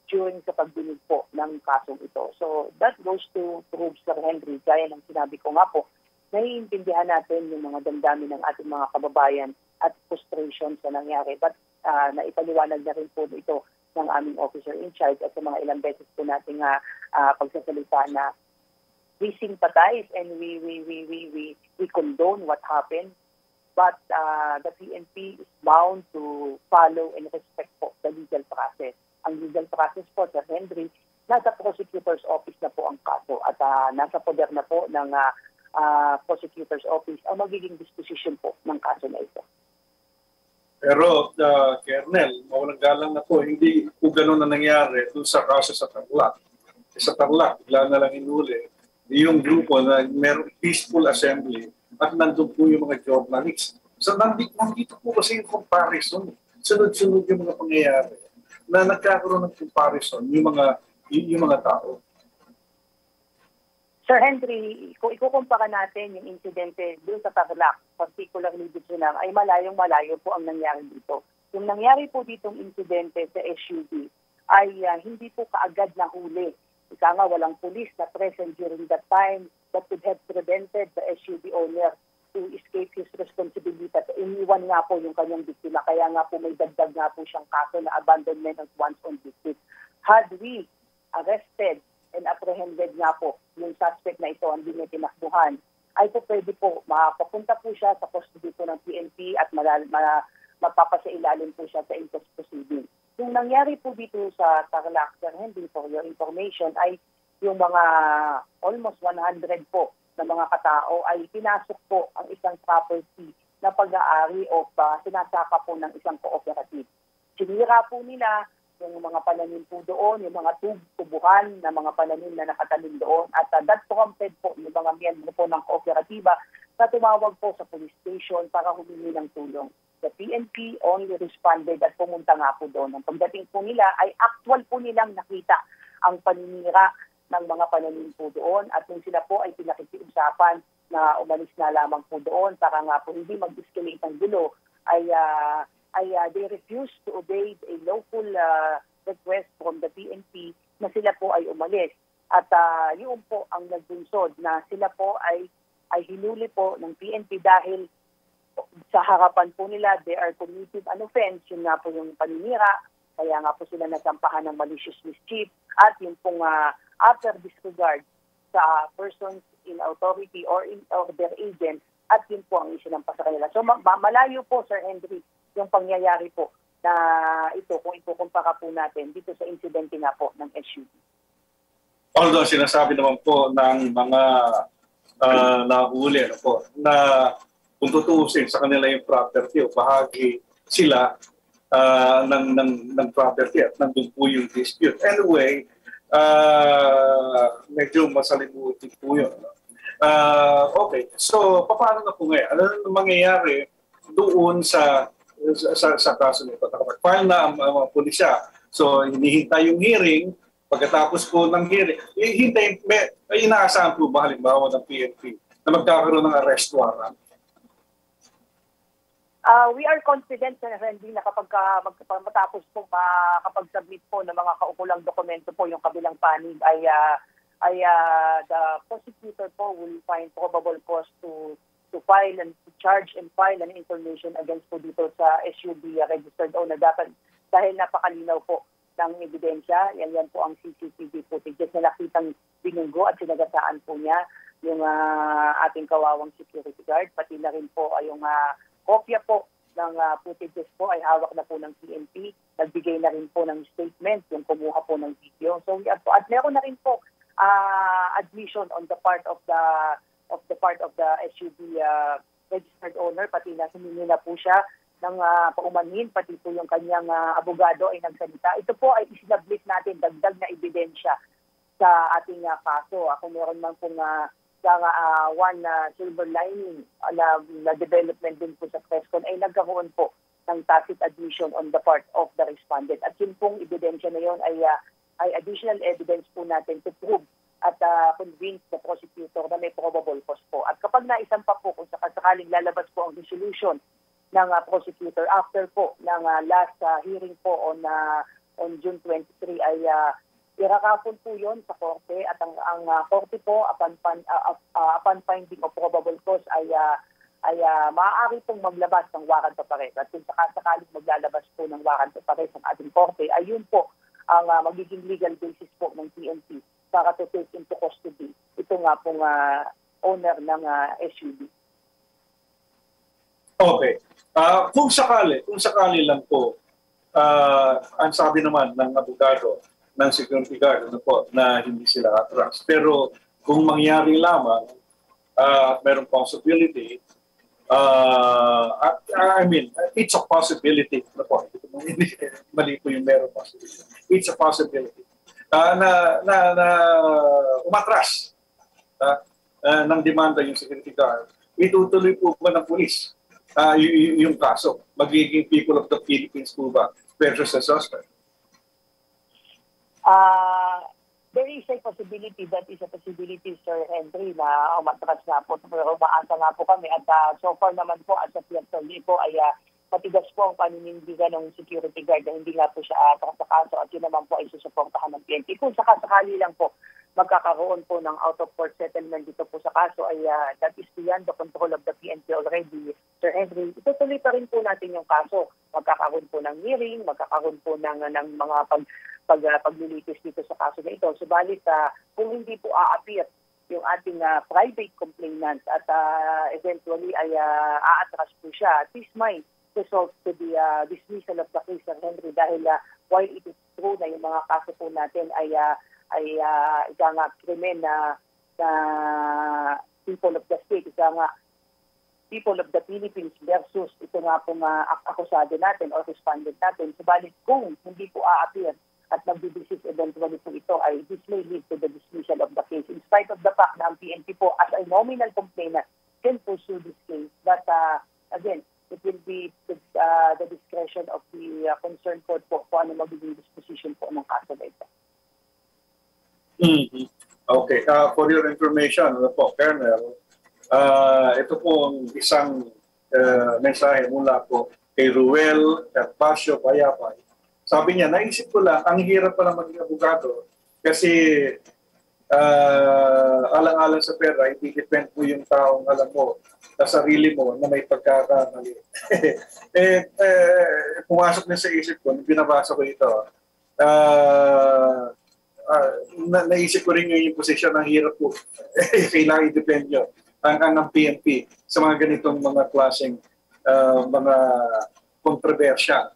during sa pagdinig po ng kasong ito. So that goes to prove, Sir Henry, gaya ng sinabi ko nga po, naiintindihan natin yung mga damdamin ng ating mga kababayan at frustration sa nangyari. But uh, naipaliwanag na rin po ito ng aming officer in charge at sa mga ilang beses po nating uh, uh, pagsasalita na we sympathize and we we we we we, we condone what happened, but uh, the P N P is bound to follow and respect po the legal process. Ang legal process po, Sir Henry, nasa prosecutor's office na po ang kaso at uh, nasa poder na po ng uh, uh, prosecutor's office ang magiging disposition po ng kaso na ito. Pero, uh, Colonel, mawalang galang na po, hindi po ganun na nangyari doon sa kaso sa Tarlac. Sa Tarlac, bigla na lang inuli yung grupo na merong peaceful assembly at nandun po yung mga journalists. So, nandito, nandito po kasi yung comparison. Sunod-sunod yung mga pangyayari na nagkakaroon ng comparison yung mga, yung, yung mga tao. Sir Henry, kung ikukumpara natin yung insidente doon sa Tarlac, particularly dito lang, ay malayong-malayo po ang nangyari dito. Yung nangyari po ditong insidente sa S U V ay uh, hindi po kaagad na huli. Ika nga, walang pulis na present during that time that could have prevented the S U V owner to escape his responsibility. Iniwan nga po yung kanyang biktima. Kaya nga po may dagdag nga po siyang kaso na abandonment of one's own victim. Had we arrested and apprehended nga po yung suspect na ito, hindi niya tinakbuhan, ay po pwede po, makapunta po siya sa custody po ng P N P at mapapasailalim po siya sa inquest proceeding. Yung nangyari po dito sa Tarlac, Sir Henry, for your information, ay yung mga almost one hundred po na mga katao ay pinasok po ang isang property na pag-aari o uh, sinasaka po ng isang cooperative. Sinira po nila yung mga pananim po doon, yung mga tub, tubuhan na mga pananim na nakatanim doon. At uh, that prompted po yung mga miyembro po ng kooperatiba na tumawag po sa police station para humingi ng tulong. The P N P only responded at pumunta nga po doon. Ang pagdating po nila ay actual po nilang nakita ang paninira ng mga pananim po doon. At nung sila po ay pinakikiusapan na umalis na lamang po doon para nga po hindi mag-escalate ang gulo, ay uh, ay uh, they refused to obey a local uh, request from the P N P na sila po ay umalis. At uh, yun po ang nagbunsod na sila po ay, ay hinuli po ng P N P dahil sa harapan po nila, they are committing an offense, yun nga po yung paninira, kaya nga po sila nasampahan ng malicious mischief at yung pong uh, utter disregard sa persons in authority or, in, or their agents at yun po ang isinampa sa kanila. So ma- malayo po, Sir Henry, yung pangyayari po na ito kung ikukumpara po natin dito sa insidente nga po ng S U V. Although sinasabi naman po ng mga uh, nahuli ano po, na kung tutuusin sa kanila yung property o bahagi sila uh, ng, ng, ng property at nandun po yung dispute. Anyway, uh, medyo masalimutin po yun. Uh, okay, so paano na po ngayon? Ano na mangyayari doon sa sa, sa kaso nito? Nakapag-file na ang mga pulisya. So, hinihintay yung hearing. Pagkatapos po ng hearing, hintay, may, may inaasahan po ba halimbawa ng P N P na magkakaroon ng arrest warrant? Uh, we are confident, Sir Henry, na kapag uh, matapos po makakapag-submit po ng mga kaukulang dokumento po yung kabilang panig ay, uh, ay uh, the prosecutor po will find probable cause to to file and to charge and file an information against po dito sa S U V uh, registered owner. Dapat, dahil napakalinaw po ng ebidensya, yan yan po ang C C T V footage na nakitang binunggo at sinagasaan po niya yung uh, ating kawawang security guard. Pati na rin po ay yung uh, kopya po ng uh, footages po ay hawak na po ng P N P. Nagbigay na rin po ng statement yung kumuha po ng video. So we have po, at meron na rin po uh, admission on the part of the of the part of the S U V uh, registered owner, pati na humingi na po siya ng uh, paumanhin, pati po yung kanyang uh, abogado ay nagsalita. Ito po ay isinablis natin dagdag na ebidensya sa ating uh, kaso. Ako meron man pong uh, sa uh, one uh, silver lining uh, na, na development din po sa PRESCON ay nagkaroon po ng tacit admission on the part of the respondent. At yun pong ebidensya na yun ay, uh, ay additional evidence po natin to prove at uh, convince the prosecutor na may probable cause po. At kapag naisampa po kung sakasakaling lalabas po ang resolution ng uh, prosecutor after po ng uh, last uh, hearing po on uh, on June twenty-three ay uh, irakapon po yun sa korte at ang, ang uh, korte po upon, pan, uh, uh, upon finding of probable cause ay uh, ay uh, maaari pong maglabas ng warrant of arrest. At kung sakasakaling maglalabas po ng warrant of arrest ang ating korte, ayun po ang uh, magiging legal basis po ng P N P para to take into custody ito nga pong uh, owner ng uh, S U V. Okay. Uh, kung sakali, kung sakali lang po, uh, ang sabi naman ng abogado ng security guard ano po, na hindi sila atras. Pero kung mangyari lamang, uh, merong possibility, Uh, I mean, it's a possibility. Mali po yung meron possibility. It's a possibility. Uh, na, na, na umatras uh, uh, ng demanda yung security guard. Itutuloy po ba ng pulis uh, yung kaso? Magiging people of the Philippines po ba versus the suspect? Uh, there is a possibility, that is a possibility, Sir Henry, na umatras na po. Pero umaasa nga po kami. At uh, so far naman po, as of yesterday po, ay uh, matigas po ang paninindigan ng security guard na hindi nga po siya atras sa kaso at yun naman po ay susuportahan ng P N P. Kung sakasakali lang po magkakaroon po ng out-of-court settlement dito po sa kaso ay uh, that is beyond the control of the P N P already, Sir Henry. Itutuloy pa rin po natin yung kaso. Magkakaroon po ng hearing, magkakaroon po ng, ng mga pag pag uh, paglilitis dito sa kaso na ito. Subalit, uh, kung hindi po a-appear yung ating uh, private complainant at uh, eventually ay uh, a-atras po siya, this might result to the uh, dismissal of the case, Sir Henry, dahil uh, while it is true na yung mga kaso po natin ay uh, ay uh, ika nga krimen na na people of the state, ika nga people of the Philippines versus ito nga pong uh, akusado natin or respondent natin. Subalit kung hindi po a-appear at magbibisis eventually po ito ay this may lead to the dismissal of the case in spite of the fact na ang P N P po as a nominal complainant can pursue this case. But uh, again, it will be the, uh, the discretion of the uh, concerned court po kung ano magiging disposition po ng kaso na ito. Mm-hmm. Okay. Uh, for your information, ano po, Colonel, uh, ito po ang isang uh, mensahe mula po kay Ruel Carpaccio Bayapay. Sabi niya, naisip ko lang, ang hirap pala maging abogado kasi uh, alang-alang sa pera, hindi depend mo yung taong alam mo sa sarili mo na may pagkakamali. eh, eh, pumasok na sa isip ko, binabasa ko ito, uh, uh, na, naisip ko rin yung, yung posisyon ng hirap po. Kailangan i-depend yun ang, ang, ang P N P sa mga ganitong mga klaseng uh, mga kontrobersya.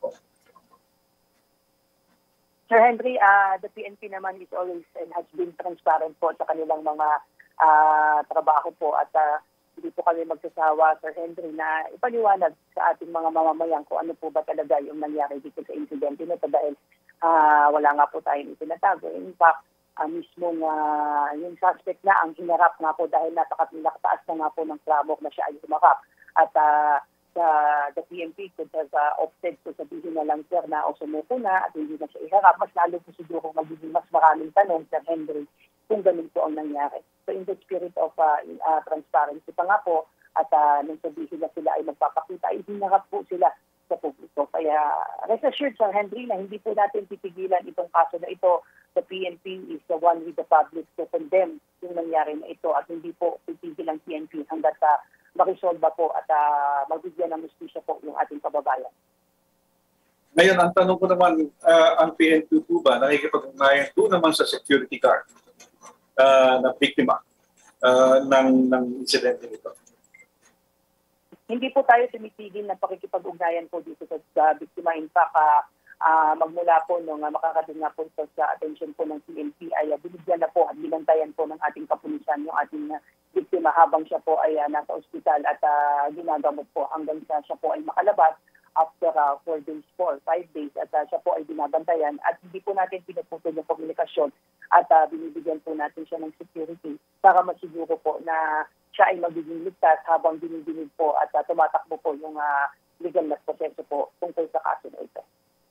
Sir Henry, uh, the P N P naman is always and has been transparent po sa kanilang mga uh, trabaho po at uh, hindi po kami magsasawa, Sir Henry, na ipaliwanag sa ating mga mamamayan kung ano po ba talaga yung nangyari dito sa insidente nito dahil uh, wala nga po tayong itinatago. In fact, uh, mismong uh, yung suspect na ang hinarap nga po dahil napakataas na nga po ng clamor na siya ay humarap. At uh, the, the P N P could have uh, opted to sabihin na lang, sir, na o sumuko na at hindi na siya iharap. Mas lalo po siguro magiging mas maraming tanong, Sir Henry, kung ganun po ang nangyari. So in the spirit of uh, uh, transparency pa nga po at uh, nung sabihin na sila ay magpapakita, ay hinarap po sila sa publiko. Kaya rest assured, Sir Henry, na hindi po natin titigilan itong kaso na ito. The P N P is the one with the public to condemn yung nangyari na ito at hindi po titigil ang P N P hanggat uh, makisolba po at uh, magbigyan ng justisya po yung ating kababayan. Ngayon, ang tanong ko naman, uh, ang P N P po ba nakikipag-ugnayan po naman sa security guard uh, na biktima uh, ng, ng insidente nito? Hindi po tayo tumitigil na pakikipag-ugnayan po dito sa, sa biktima. In fact, uh, uh, magmula po nung uh, makakarating na po sa attention po ng P N P ay uh, binigyan na po at binantayan po ng ating kapulisan yung ating uh, biktima habang siya po ay uh, nasa ospital at uh, ginagamot po hanggang sa siya po ay makalabas after uh, four days po, five days at uh, siya po ay binabantayan at hindi po natin pinaputol yung komunikasyon at uh, binibigyan po natin siya ng security para masiguro po na siya ay magiging ligtas habang binibinig po at uh, tumatakbo po yung uh, legal na proseso po tungkol sa kaso na ito.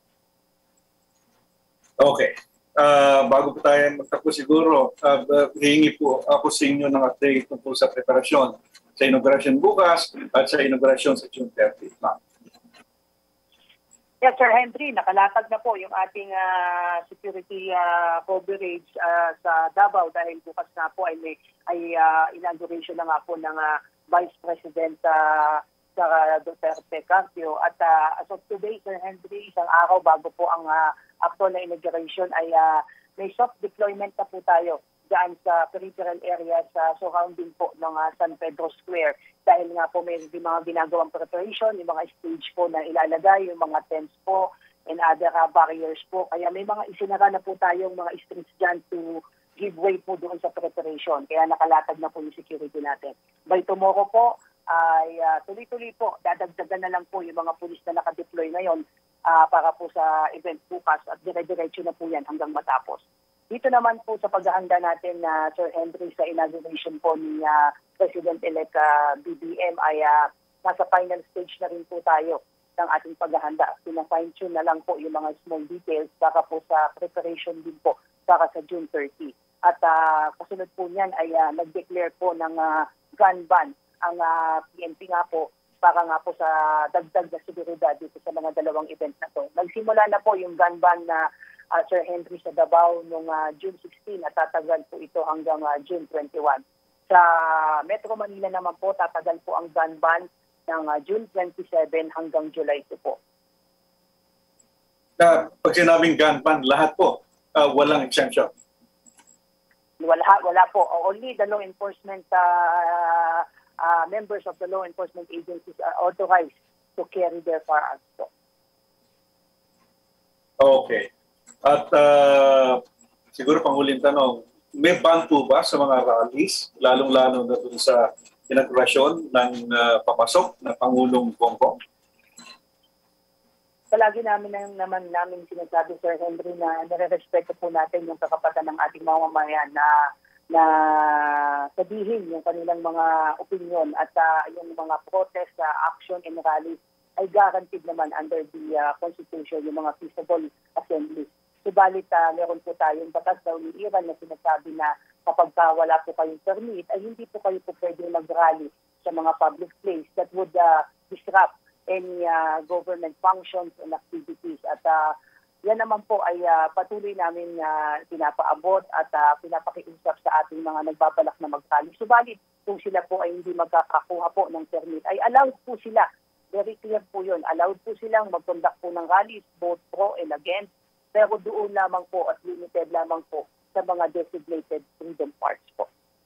Okay. Uh, bago po tayo magtapos siguro, uh, hihingi po ako sa inyo ng update tungkol sa preparasyon sa inaugurasyon bukas at sa inaugurasyon sa June thirtieth. Yes, Sir Henry, nakalatag na po yung ating uh, security uh, coverage uh, sa Davao dahil bukas na po ay, may, ay uh, inauguration na nga po ng uh, Vice President uh, sa Duterte Carpio. At uh, as of today, Sir Henry, isang araw bago po ang uh, actual na inauguration ay uh, may soft deployment na po tayo dyan sa peripheral area sa surrounding po ng uh, San Pedro Square. Dahil nga po may mga ginagawang preparation, yung mga stage po na ilalagay, yung mga tents po, and other uh, barriers po. Kaya may mga isinara na po tayong mga streets dyan to give way po doon sa preparation. Kaya nakalatag na po yung security natin. By tomorrow po, ay uh, tuloy-tuloy po, dadagdagan na lang po yung mga pulis na nakadeploy ngayon uh, para po sa event bukas at dire-diretso na po yan hanggang matapos. Dito naman po sa paghahanda natin na uh, Sir Henry sa inauguration po ni uh, President-elect uh, B B M ay uh, nasa final stage na rin po tayo ng ating paghahanda. Pina-fine-tune na lang po yung mga small details para po sa preparation din po para sa June thirtieth. At uh, kasunod po niyan ay uh, nag-declare po ng uh, gun ban ang uh, P N P nga po para nga po sa dagdag na seguridad dito sa mga dalawang event na to. Nagsimula na po yung gun ban na Uh, Sir Henry sa Davao noong uh, June sixteenth at tatagal po ito hanggang uh, June twenty-one. Sa Metro Manila naman po, tatagal po ang gun ban ng uh, June twenty-seven hanggang July two po. Na, pag sinabing gun ban, lahat po, uh, walang exemption? Wala, wala po. Only the law enforcement, uh, uh, members of the law enforcement agencies are authorized to carry their firearms po. Okay. At uh, siguro panghuling tanong, may ban po ba sa mga rallies, lalong-lalo na dun sa inaugurasyon ng uh, papasok na Pangulong Bongbong? Palagi namin naman namin sinasabi, Sir Henry, na nare-respeto po natin yung kakapatan ng ating mga mamamayan na na sabihin yung kanilang mga opinion at uh, yung mga protest, uh, action and rallies ay guaranteed naman under the uh, Constitution, yung mga peaceable assemblies. Subalit, uh, meron po tayong batas sa uliiran na sinasabi na kapag uh, wala po kayong permit, ay hindi po kayo po pwede mag-rally sa mga public place that would uh, disrupt any uh, government functions and activities. At uh, yan naman po ay uh, patuloy namin uh, pinapaabot at uh, pinapakiusap sa ating mga nagbabalak na mag-rally. Subalit, kung sila po ay hindi magkakakuha po ng permit, ay allowed po sila. Very clear po yun. Allowed po silang mag-conduct po ng rallies, both pro and against. Pero doon lamang po at limited lamang po sa mga designated freedom parks po.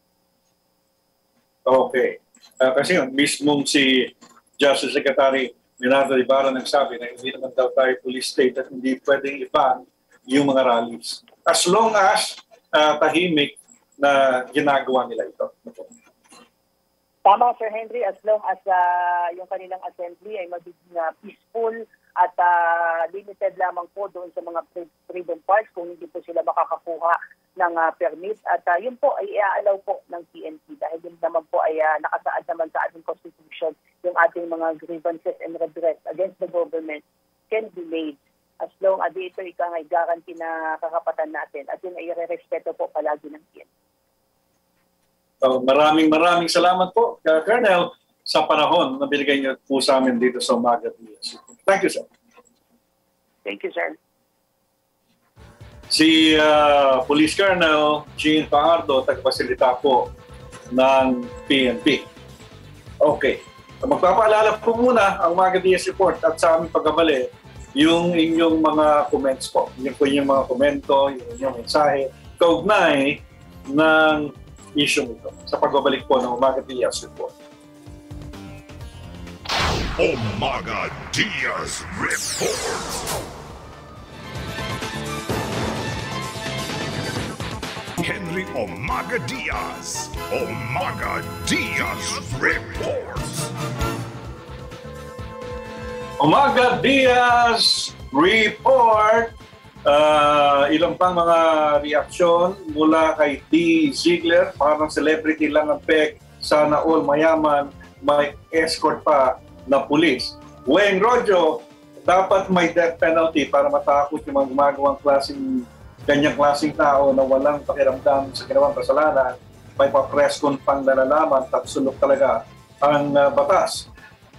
Okay. Uh, kasi yun, mismong si Justice Secretary Leonardo Ibarra nagsabi na hindi naman daw tayo police state at hindi pwedeng i-ban yung mga rallies. As long as uh, tahimik na ginagawa nila ito. Tama, Sir Henry, as long as uh, yung kanilang assembly ay magiging uh, peaceful at uh, limited lamang po doon sa mga freedom parks kung hindi po sila makakakuha ng uh, permit. At uh, yun po ay i-allow po ng P N P dahil yun naman po ay uh, nakasaad naman sa ating Constitution yung ating mga grievances and redress against the government can be made as long as ito ikang ay guarantee na kakapatan natin at yun ay i-respeto po palagi ng P N P. So, maraming maraming salamat po, Colonel, sa panahon na binigay niyo po sa amin dito sa Umaga P S. Thank you, sir. Thank you, sir. Si uh, Police Colonel Jean Fajardo, tagpasilita po ng P N P. Okay. So, magpapaalala po muna ang Umaga D S report at sa aming pagkabali yung inyong mga comments po. Yung po yung mga komento, yung inyong mensahe, kaugnay ng issue nito sa pagbabalik po ng Umaga D S report. Umaga Diaz Report. Henry Umaga Diaz. Umaga Diaz Report. Umaga Diaz Report. Uh, ilang pang mga reaksyon mula kay D. Ziegler, parang celebrity lang ang peg, sana all mayaman, may escort pa na pulis. Wayne Rojo, dapat may death penalty para matakot yung mga gumagawang klaseng, ganyang klaseng tao na walang pakiramdam sa ginawang kasalanan, may pa-press con pang nalalaman at sulok talaga ang uh, batas.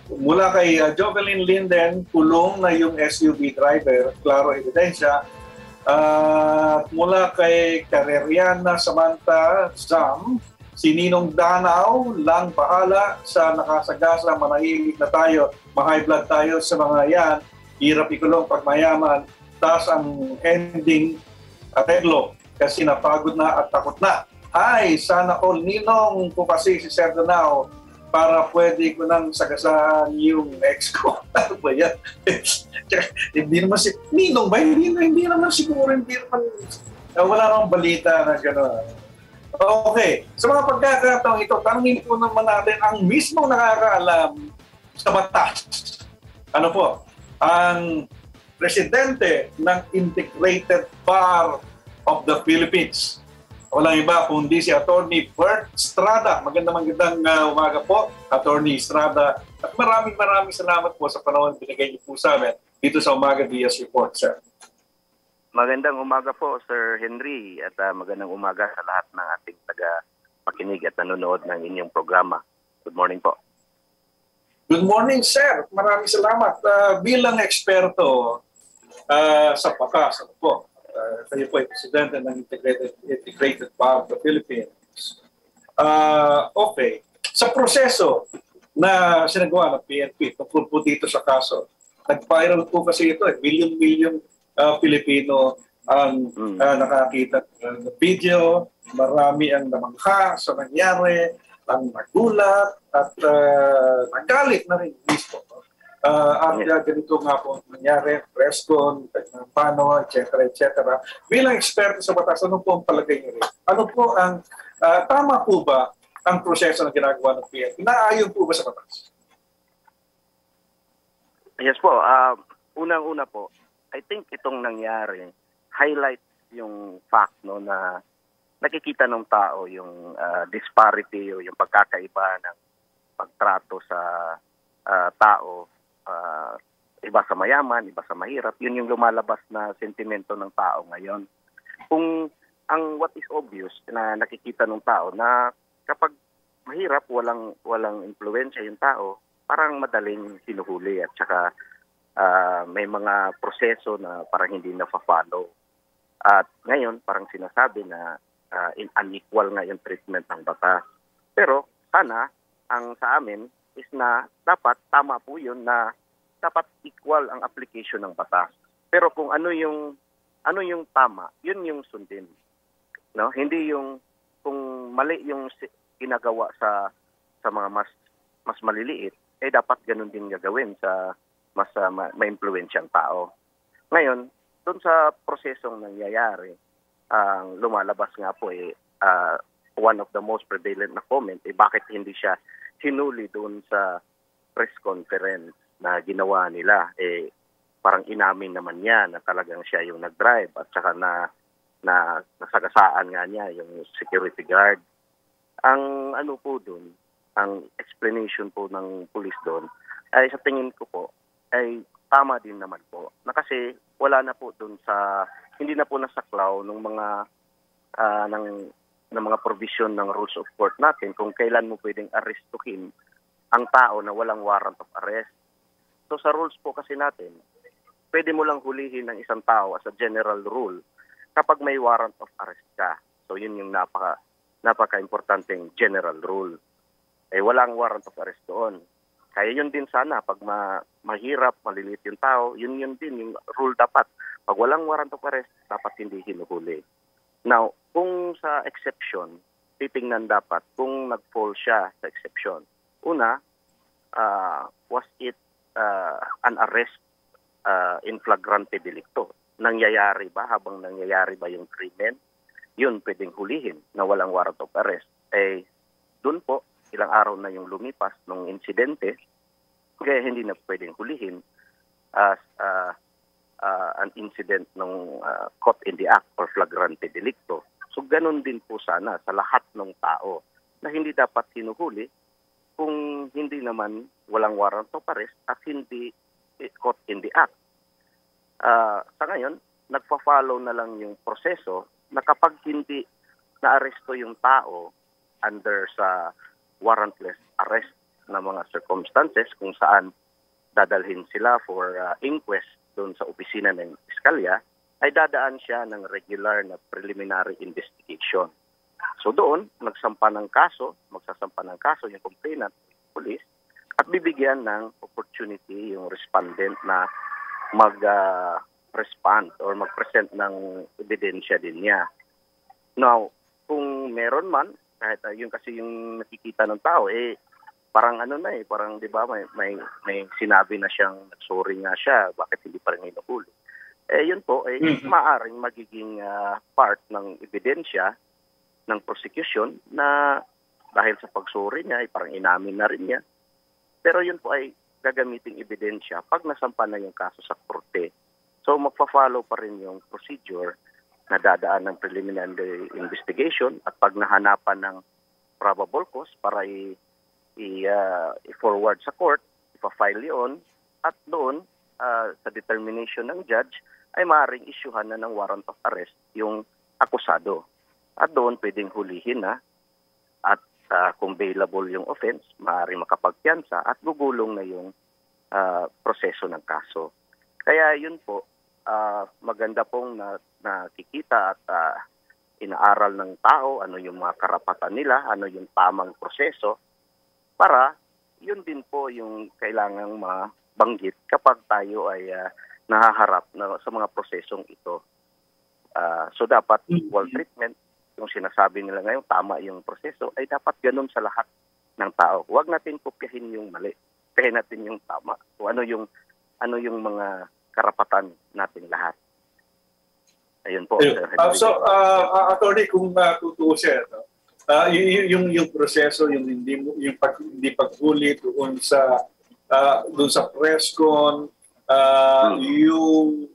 mula kay uh, Jovelyn Linden, kulong na yung S U V driver, klaro ebidensya. Uh, mula kay Carreriana Samantha Zam, si Ninong Danaw lang bahala sa nakasagasa, manahimik na tayo, ma-high blood tayo sa mga yan, hirap ikulong pag mayaman, taas ang ending areglo kasi napagod na at takot na. Ay, sana all Ninong ko kasi si Sir Danao para pwede ko nang sagasaan yung ex ko. Ano ba yan? Hindi naman si Ninong ba? Hindi, hindi naman siguro, hindi naman, uh, wala namang balita na gano'n. Okay, sa mga pagkakataong ito, tanongin po naman natin ang mismong nakakaalam sa batas. Ano po? Ang presidente ng Integrated Bar of the Philippines. Walang iba kundi si Attorney Bert Estrada. Magandang magandang uh, umaga po, Attorney Estrada. At maraming maraming salamat po sa panahon binigay niyo po sa amin dito sa Umaga Diaz Report, sir. Magandang umaga po, Sir Henry, at uh, magandang umaga sa lahat ng ating taga-pakinig at nanonood ng inyong programa. Good morning po. Good morning, sir. Maraming salamat. Uh, bilang eksperto uh, sa batas, ano po, Uh, kayo po ay presidente ng Integrated, Integrated Bar of the Philippines. Uh, okay. Sa proseso na sinagawa ng P N P, tungkol po dito sa kaso, nag-viral po kasi ito, eh, milyon-milyon uh, Pilipino ang uh, nakakita ng video, marami ang namangha sa nangyari, ang nagulat, at uh, nagalit na rin mismo. Uh, at uh, ganito nga po nangyari, press con, paano, et cetera, et cetera. Bilang eksperto sa batas, ano po ang palagay niyo rin? Ano po ang, uh, tama po ba ang proseso na ginagawa ng P N P? Naayon po ba sa batas? Yes po. Uh, unang-una po, I think itong nangyari, highlight yung fact no, na nakikita ng tao yung uh, disparity o yung pagkakaiba ng pagtrato sa uh, tao. Uh, iba sa mayaman, iba sa mahirap. Yun yung lumalabas na sentimento ng tao ngayon. Kung ang what is obvious na nakikita ng tao na kapag mahirap, walang walang impluwensya yung tao, parang madaling hinuhuli at saka uh, may mga proseso na parang hindi na-follow. At ngayon, parang sinasabi na uh, unequal nga yung treatment ng batas. Pero sana, ang sa amin, is na dapat tama po yun na dapat equal ang application ng batas. Pero kung ano yung ano yung tama, yun yung sundin. No? Hindi yung kung mali yung ginagawa sa sa mga mas mas maliliit, eh dapat ganun din gagawin sa mas uh, ma-impluwensyang tao. Ngayon, doon sa prosesong nangyayari, ang uh, lumalabas nga po eh uh, one of the most prevalent na comment eh bakit hindi siya hinuli doon sa press conference na ginawa nila, eh parang inamin naman niya na talagang siya yung nag-drive at saka na, na nasagasaan nga niya yung security guard. Ang ano po doon, ang explanation po ng police doon, ay sa tingin ko po, ay tama din naman po. Na kasi wala na po doon sa, hindi na po nasaklaw ng mga, uh, ng ng mga provision ng rules of court natin kung kailan mo pwedeng arrestuhin ang tao na walang warrant of arrest. So sa rules po kasi natin, pwede mo lang hulihin ng isang tao as a general rule kapag may warrant of arrest ka. So yun yung napaka, napaka-importanteng general rule. Eh walang warrant of arrest doon. Kaya yun din sana, pag ma mahirap, malilit yung tao, yun yun din yung rule dapat. Pag walang warrant of arrest, dapat hindi hinuhuli. Now, kung sa exception, titingnan dapat kung nag-fall siya sa exception. Una, uh, was it uh, an arrest uh, in flagrante delicto? Nangyayari ba habang nangyayari ba yung krimen? Yun pwedeng hulihin na walang warrant of arrest. Eh, dun po, ilang araw na yung lumipas ng insidente, kaya hindi na pwedeng hulihin as uh, uh, an incident ng uh, caught in the act or flagrante delicto. So ganun din po sana sa lahat ng tao na hindi dapat hinuhuli kung hindi naman walang warrant of arrest at hindi caught in the act. Uh, sa ngayon, nagpa-follow na lang yung proseso na kapag hindi na-aresto yung tao under sa warrantless arrest na mga circumstances kung saan dadalhin sila for uh, inquest doon sa opisina ng piskalya, ay dadaan siya ng regular na preliminary investigation. So doon, magsampa ng kaso, magsasampa ng kaso yung complainant, police, at bibigyan ng opportunity yung respondent na mag-respond uh, or mag-present ng ebidensya din niya. Now, kung meron man, kahit uh, yung kasi yung nakikita ng tao, eh, parang ano na eh, parang di ba may, may, may sinabi na siyang nagsorry nga siya, bakit hindi pa rin hinuhuli. Eh yun po, eh, mm-hmm. maaaring magiging uh, part ng ebidensya ng prosecution na dahil sa pagsorry niya, eh, parang inamin na rin niya. Pero yun po ay gagamiting ebidensya pag nasampa na yung kaso sa korte. So magpa-follow pa rin yung procedure na dadaan ng preliminary investigation at pag nahanapan ng probable cause para i- i- uh, i-forward sa court, ipa-file yun, at doon uh, sa determination ng judge ay maaaring isyuhan na ng warrant of arrest yung akusado. At doon pwedeng hulihin na at uh, kung bailable yung offense, maaaring makapagpiyansa at gugulong na yung uh, proseso ng kaso. Kaya yun po, uh, maganda pong na, nakikita at uh, inaaral ng tao ano yung mga karapatan nila, ano yung tamang proseso, para yun din po yung kailangang mabanggit kapag tayo ay uh, nahaharap na, sa mga prosesong ito. Uh, so dapat equal treatment, yung sinasabi nila ngayon, tama yung proseso, ay dapat ganun sa lahat ng tao. Huwag natin kopyahin yung mali, kopyahin natin yung tama. O ano yung, ano yung mga karapatan natin lahat. Ayun po. Uh, so, uh, attorney, kung uh, tutusin, no? Uh, yung, yung yung proseso, yung hindi yung pag, hindi paghuli doon sa uh, doon sa press con, uh, hmm. yung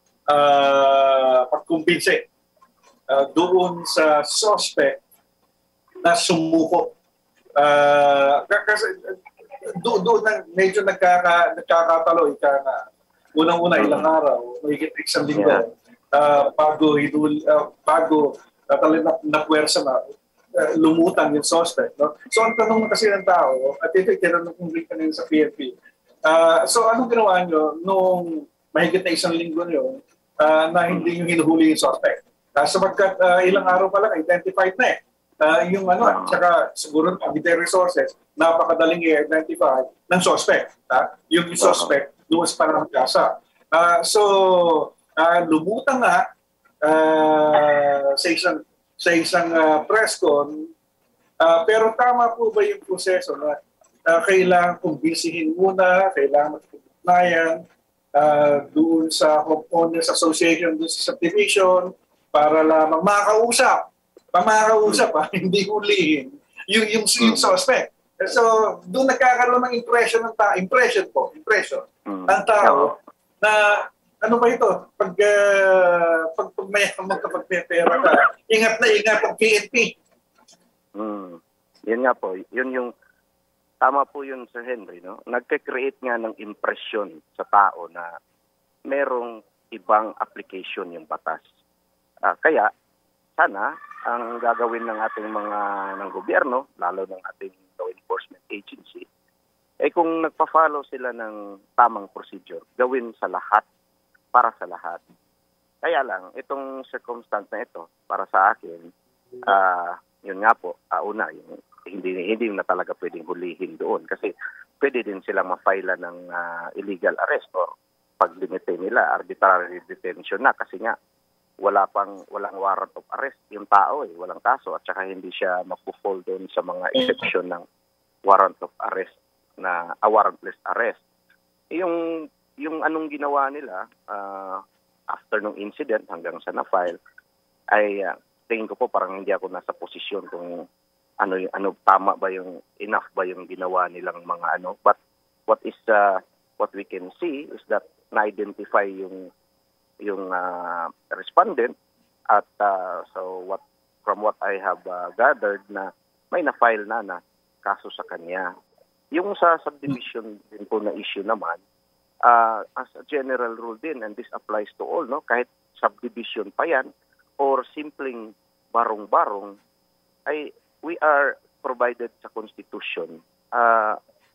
uh, pagkumbinse uh, doon sa suspect na sumuko. Uh, kasi doon do, na medyo nagkaka nagkakatalo ika na unang-una ilang araw, mahigit isang linggo uh, bago hidul uh, bago uh, na, na puwersa na Uh, lumutang yung suspect. No? So ang tanong kasi ng tao, at ito tinanong kong rin kanina sa P N P, uh, so anong ginawa nyo nung mahigit na isang linggo nyo uh, na hindi nyo hinuhuli yung suspect? Uh, sapagkat uh, ilang araw pa lang, identified na eh. Uh, yung ano, tsaka siguro with their resources, napakadaling i-identify ng suspect. Uh, yung suspect doon sa panangkasa. Uh, so, uh, lumutang nga uh, sa isang sa isang uh, press con, uh, pero tama po ba yung proseso na uh, kailangan kumbisihin muna, kailangan magpapagnayan uh, doon sa homeowners association, doon sa subdivision, para lamang makakausap, pamakausap ha, hindi hulihin yung, yung, yung suspect. So, doon nagkakaroon ng impression ng tao, impression po, impression ng tao na ano ba ito? Pag, uh, pag, pag may kapag may pera ka, ingat na ingat ang P N P. Hmm. Yun nga po. Yun yung, tama po yun Sir Henry, no? Nagka-create nga ng impression sa tao na merong ibang application yung batas. Uh, kaya, sana, ang gagawin ng ating mga, ng gobyerno, lalo ng ating law enforcement agency, eh kung nagpa-follow sila ng tamang procedure, gawin sa lahat, para sa lahat. Kaya lang, itong circumstance na ito, para sa akin, uh, yun nga po, uh, una, yung, hindi, hindi na talaga pwedeng hulihin doon kasi pwede din silang ma-file ng uh, illegal arrest or pag-limite nila, arbitrary detention na kasi nga, wala pang, walang warrant of arrest yung tao eh, walang kaso at saka hindi siya mapu-fall doon sa mga exception ng warrant of arrest na a warrantless arrest. Yung yung anong ginawa nila uh, after nung incident hanggang sa na-file ay uh, tingin ko po parang hindi ako nasa posisyon kung ano ano tama ba yung enough ba yung ginawa nilang mga ano, but what is uh, what we can see is that na-identify yung yung uh, respondent at uh, so what from what I have uh, gathered na may na-file na na kaso sa kanya. Yung sa subdivision din po na issue naman, Uh, as a general rule din, and this applies to all, no? Kahit subdivision pa yan or simpleng barong-barong, ay we are provided sa Constitution uh,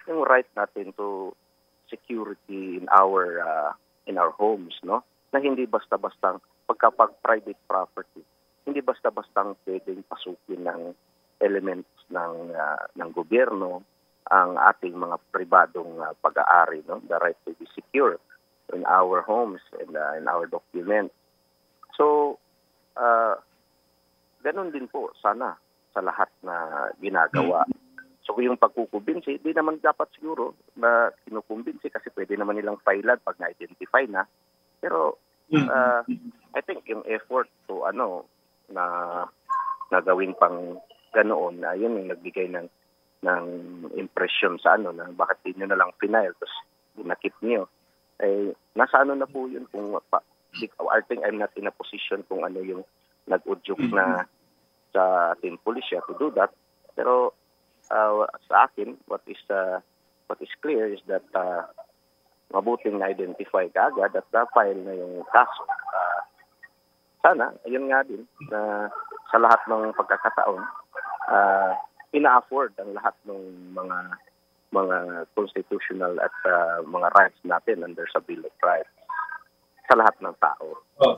yung right natin to security in our uh, in our homes, no? Na hindi basta-bastang pagkapag private property, hindi basta-bastang pwedeng pasukin ng elements ng uh, ng gobyerno ang ating mga pribadong uh, pag-aari, no? The right to be secure in our homes and uh, in our documents. So, uh, ganun din po sana sa lahat na ginagawa. So, yung pagkukumbinsi, di naman dapat siguro na kinukumbinsi kasi pwede naman nilang filean pag na-identify na. Pero, uh, I think yung effort to ano, na, na gawin pang ganoon, na yun yung nagbigay ng, ng impression sa ano, na bakit di nyo na lang final, tapos dinakip nyo. Eh, nasa ano na po yun kung pa, I think I'm not in a position kung ano yung nag-udyok na sa ating pulisya to do that. Pero uh, sa akin, what is uh, what is clear is that uh, mabuting na-identify ka agad at na-file na yung kaso. Uh, sana, ayun nga din, na sa lahat ng pagkakataon, uh, ina-afford ang lahat ng mga mga constitutional at uh, mga rights natin under sa Bill of Rights sa lahat ng tao. Oh.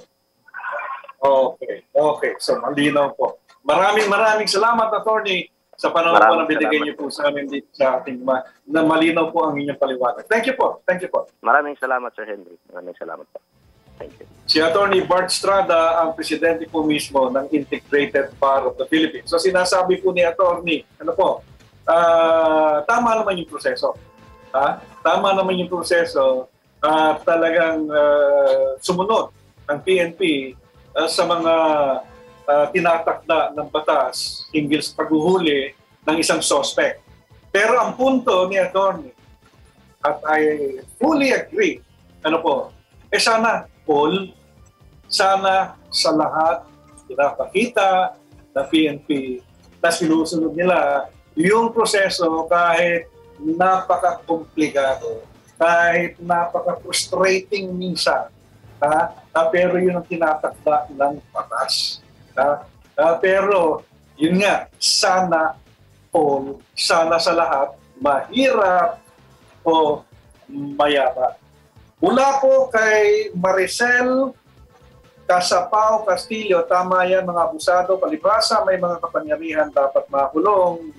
Okay, okay. So, malinaw po. Maraming maraming salamat, Attorney, sa panahon po na binigay niyo po sa amin dito sa ating ma na malinaw po ang inyong paliwanag. Thank you po. Thank you po. Maraming salamat, Sir Henry. Maraming salamat po. Thank you. Si Attorney Bart Estrada ang presidente po mismo ng Integrated Bar of the Philippines. So, sinasabi po ni Attorney, ano po, Uh, tama naman yung proseso. Ha? Tama naman yung proseso at uh, talagang uh, sumunod ang P N P uh, sa mga uh, tinatakda ng batas hinggil sa paghuhuli ng isang suspect. Pero ang punto ni Attorney, at I fully agree, ano po, eh sana, Paul, sana sa lahat pinapakita na P N P na sinusunod nila yung proseso kahit napaka-komplikado, kahit napaka-frustrating minsan, ha? Uh, pero yun ang tinatakda ng batas. Ha? Uh, pero yun nga, sana all, sana sa lahat, mahirap o mayabang. Mula po kay Maricel Casapao Castillo, tama yan mga abusado, palibhasa may mga kapangyarihan dapat makulong.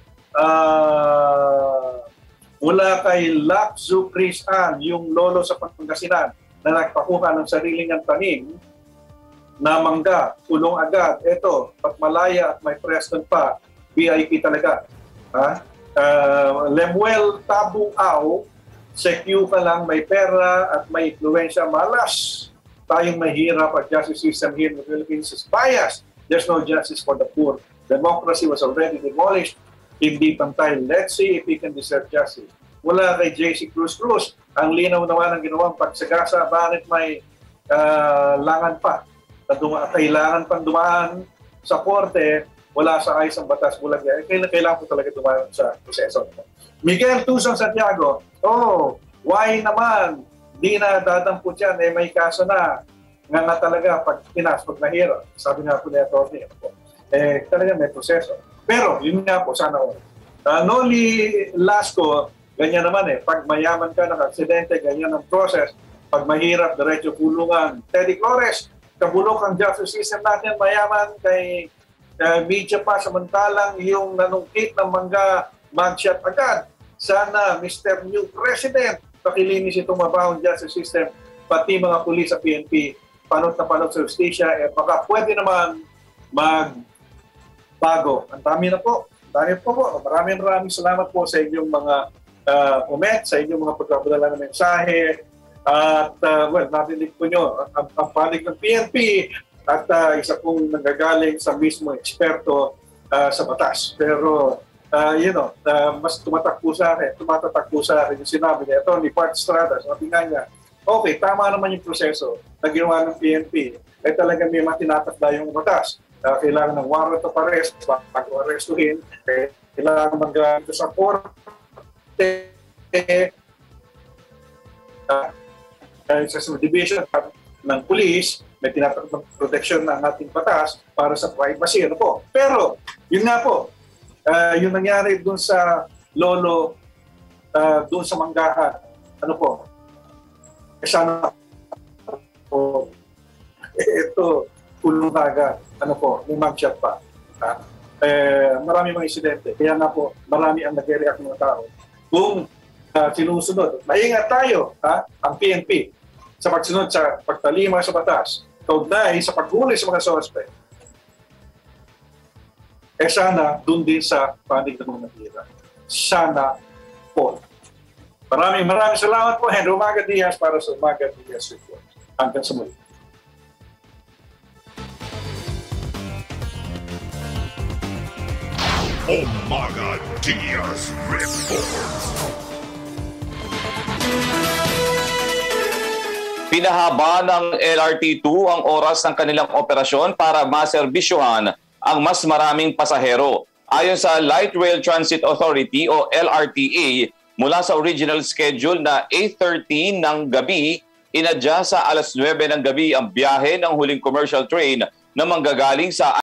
Uh, mula kay Lapzu Chris Ann, yung lolo sa Pangasinan na nagpakuha ng sariling ng tanim na mangga, kulong agad. Ito, pag malaya at may Preston pa, V I P talaga. Ha? Uh, Lemuel Tabuao, secure ka lang, may pera at may influensya, malas. Tayong mahirap at justice system here in the Philippines is biased. There's no justice for the poor. Democracy was already demolished. Hindi pantay. Let's see if he can deserve justice. Mula kay J C Cruz Cruz, ang linaw naman ng ginawang pagsagasa, bakit may uh, langan pa na duma- kailangan pang dumaan sa korte, wala sa ayos ang batas bulag yan. Kailangan, kailangan po talaga dumaan sa proseso. Miguel Tuson Santiago, oh, why naman? Di na dadampot yan, eh may kaso na. Nga nga talaga, pag pinas, pag nahirap, sabi nga po ni Atty. Eh, talaga may proseso. Pero, yun nga po, sana all. Uh, Noli Lasco, ganyan naman eh. Pag mayaman ka ng aksidente, ganyan ang process. Pag mahirap, diretso kulungan. Teddy Flores, kabulok ang justice system natin, mayaman kay uh, media pa, samantalang yung nanungkit ng mangga magshot agad. Sana, Mister New President, pakilinis itong mabahong justice system, pati mga pulis sa P N P, panot na panot sa justisya, eh baka pwede naman mag bago. Ang dami na po. Ang dami po po. Maraming maraming salamat po sa inyong mga uh, comment, sa inyong mga pagkapadala ng mensahe. At, uh, well, narinig po nyo ang, ang panig ng P N P at uh, isa pong nanggagaling sa mismo eksperto uh, sa batas. Pero, uh, you know, uh, mas tumatak po sa akin, tumatatak po sa akin yung sinabi niya. Ito, ni Bart Estrada, sabi nga niya, okay, tama naman yung proseso na ginawa ng P N P. Eh talaga may matinatakda yung batas. Uh, kailangan ng warrant of arrest bago arrestuhin, eh, kailangan mag-ito sa korte, uh, uh, sa subdivision ng police, may tinatakdang protection ng ating batas para sa privacy. Ano po? Pero, yun nga po, uh, yung nangyari dun sa lolo uh, doon sa Manggahan. Ano po? Eh, sana po, eh, ito, kulong agad. Ano po, may mag-chat pa. Ha? Eh, marami mga insidente. Kaya nga po, marami ang nag-react ng tao. Kung uh, sinusunod, maingat tayo, ha? Ang P N P, sa pagsunod sa pagtalima sa batas, kaugnay sa paghuli sa mga suspect. Eh sana, dun din sa panig ng mga natira. Sana po. Maraming maraming salamat po, Henry Umaga Diaz, para sa Umaga Diaz Report. Hanggang sa muli. Umaga Diaz Report. Pinahaba ng L R T two ang oras ng kanilang operasyon para maserbisyohan ang mas maraming pasahero. Ayon sa Light Rail Transit Authority o L R T A, mula sa original schedule na eight thirty ng gabi, inadya sa alas nuwebe ng gabi ang biyahe ng huling commercial train na manggagaling sa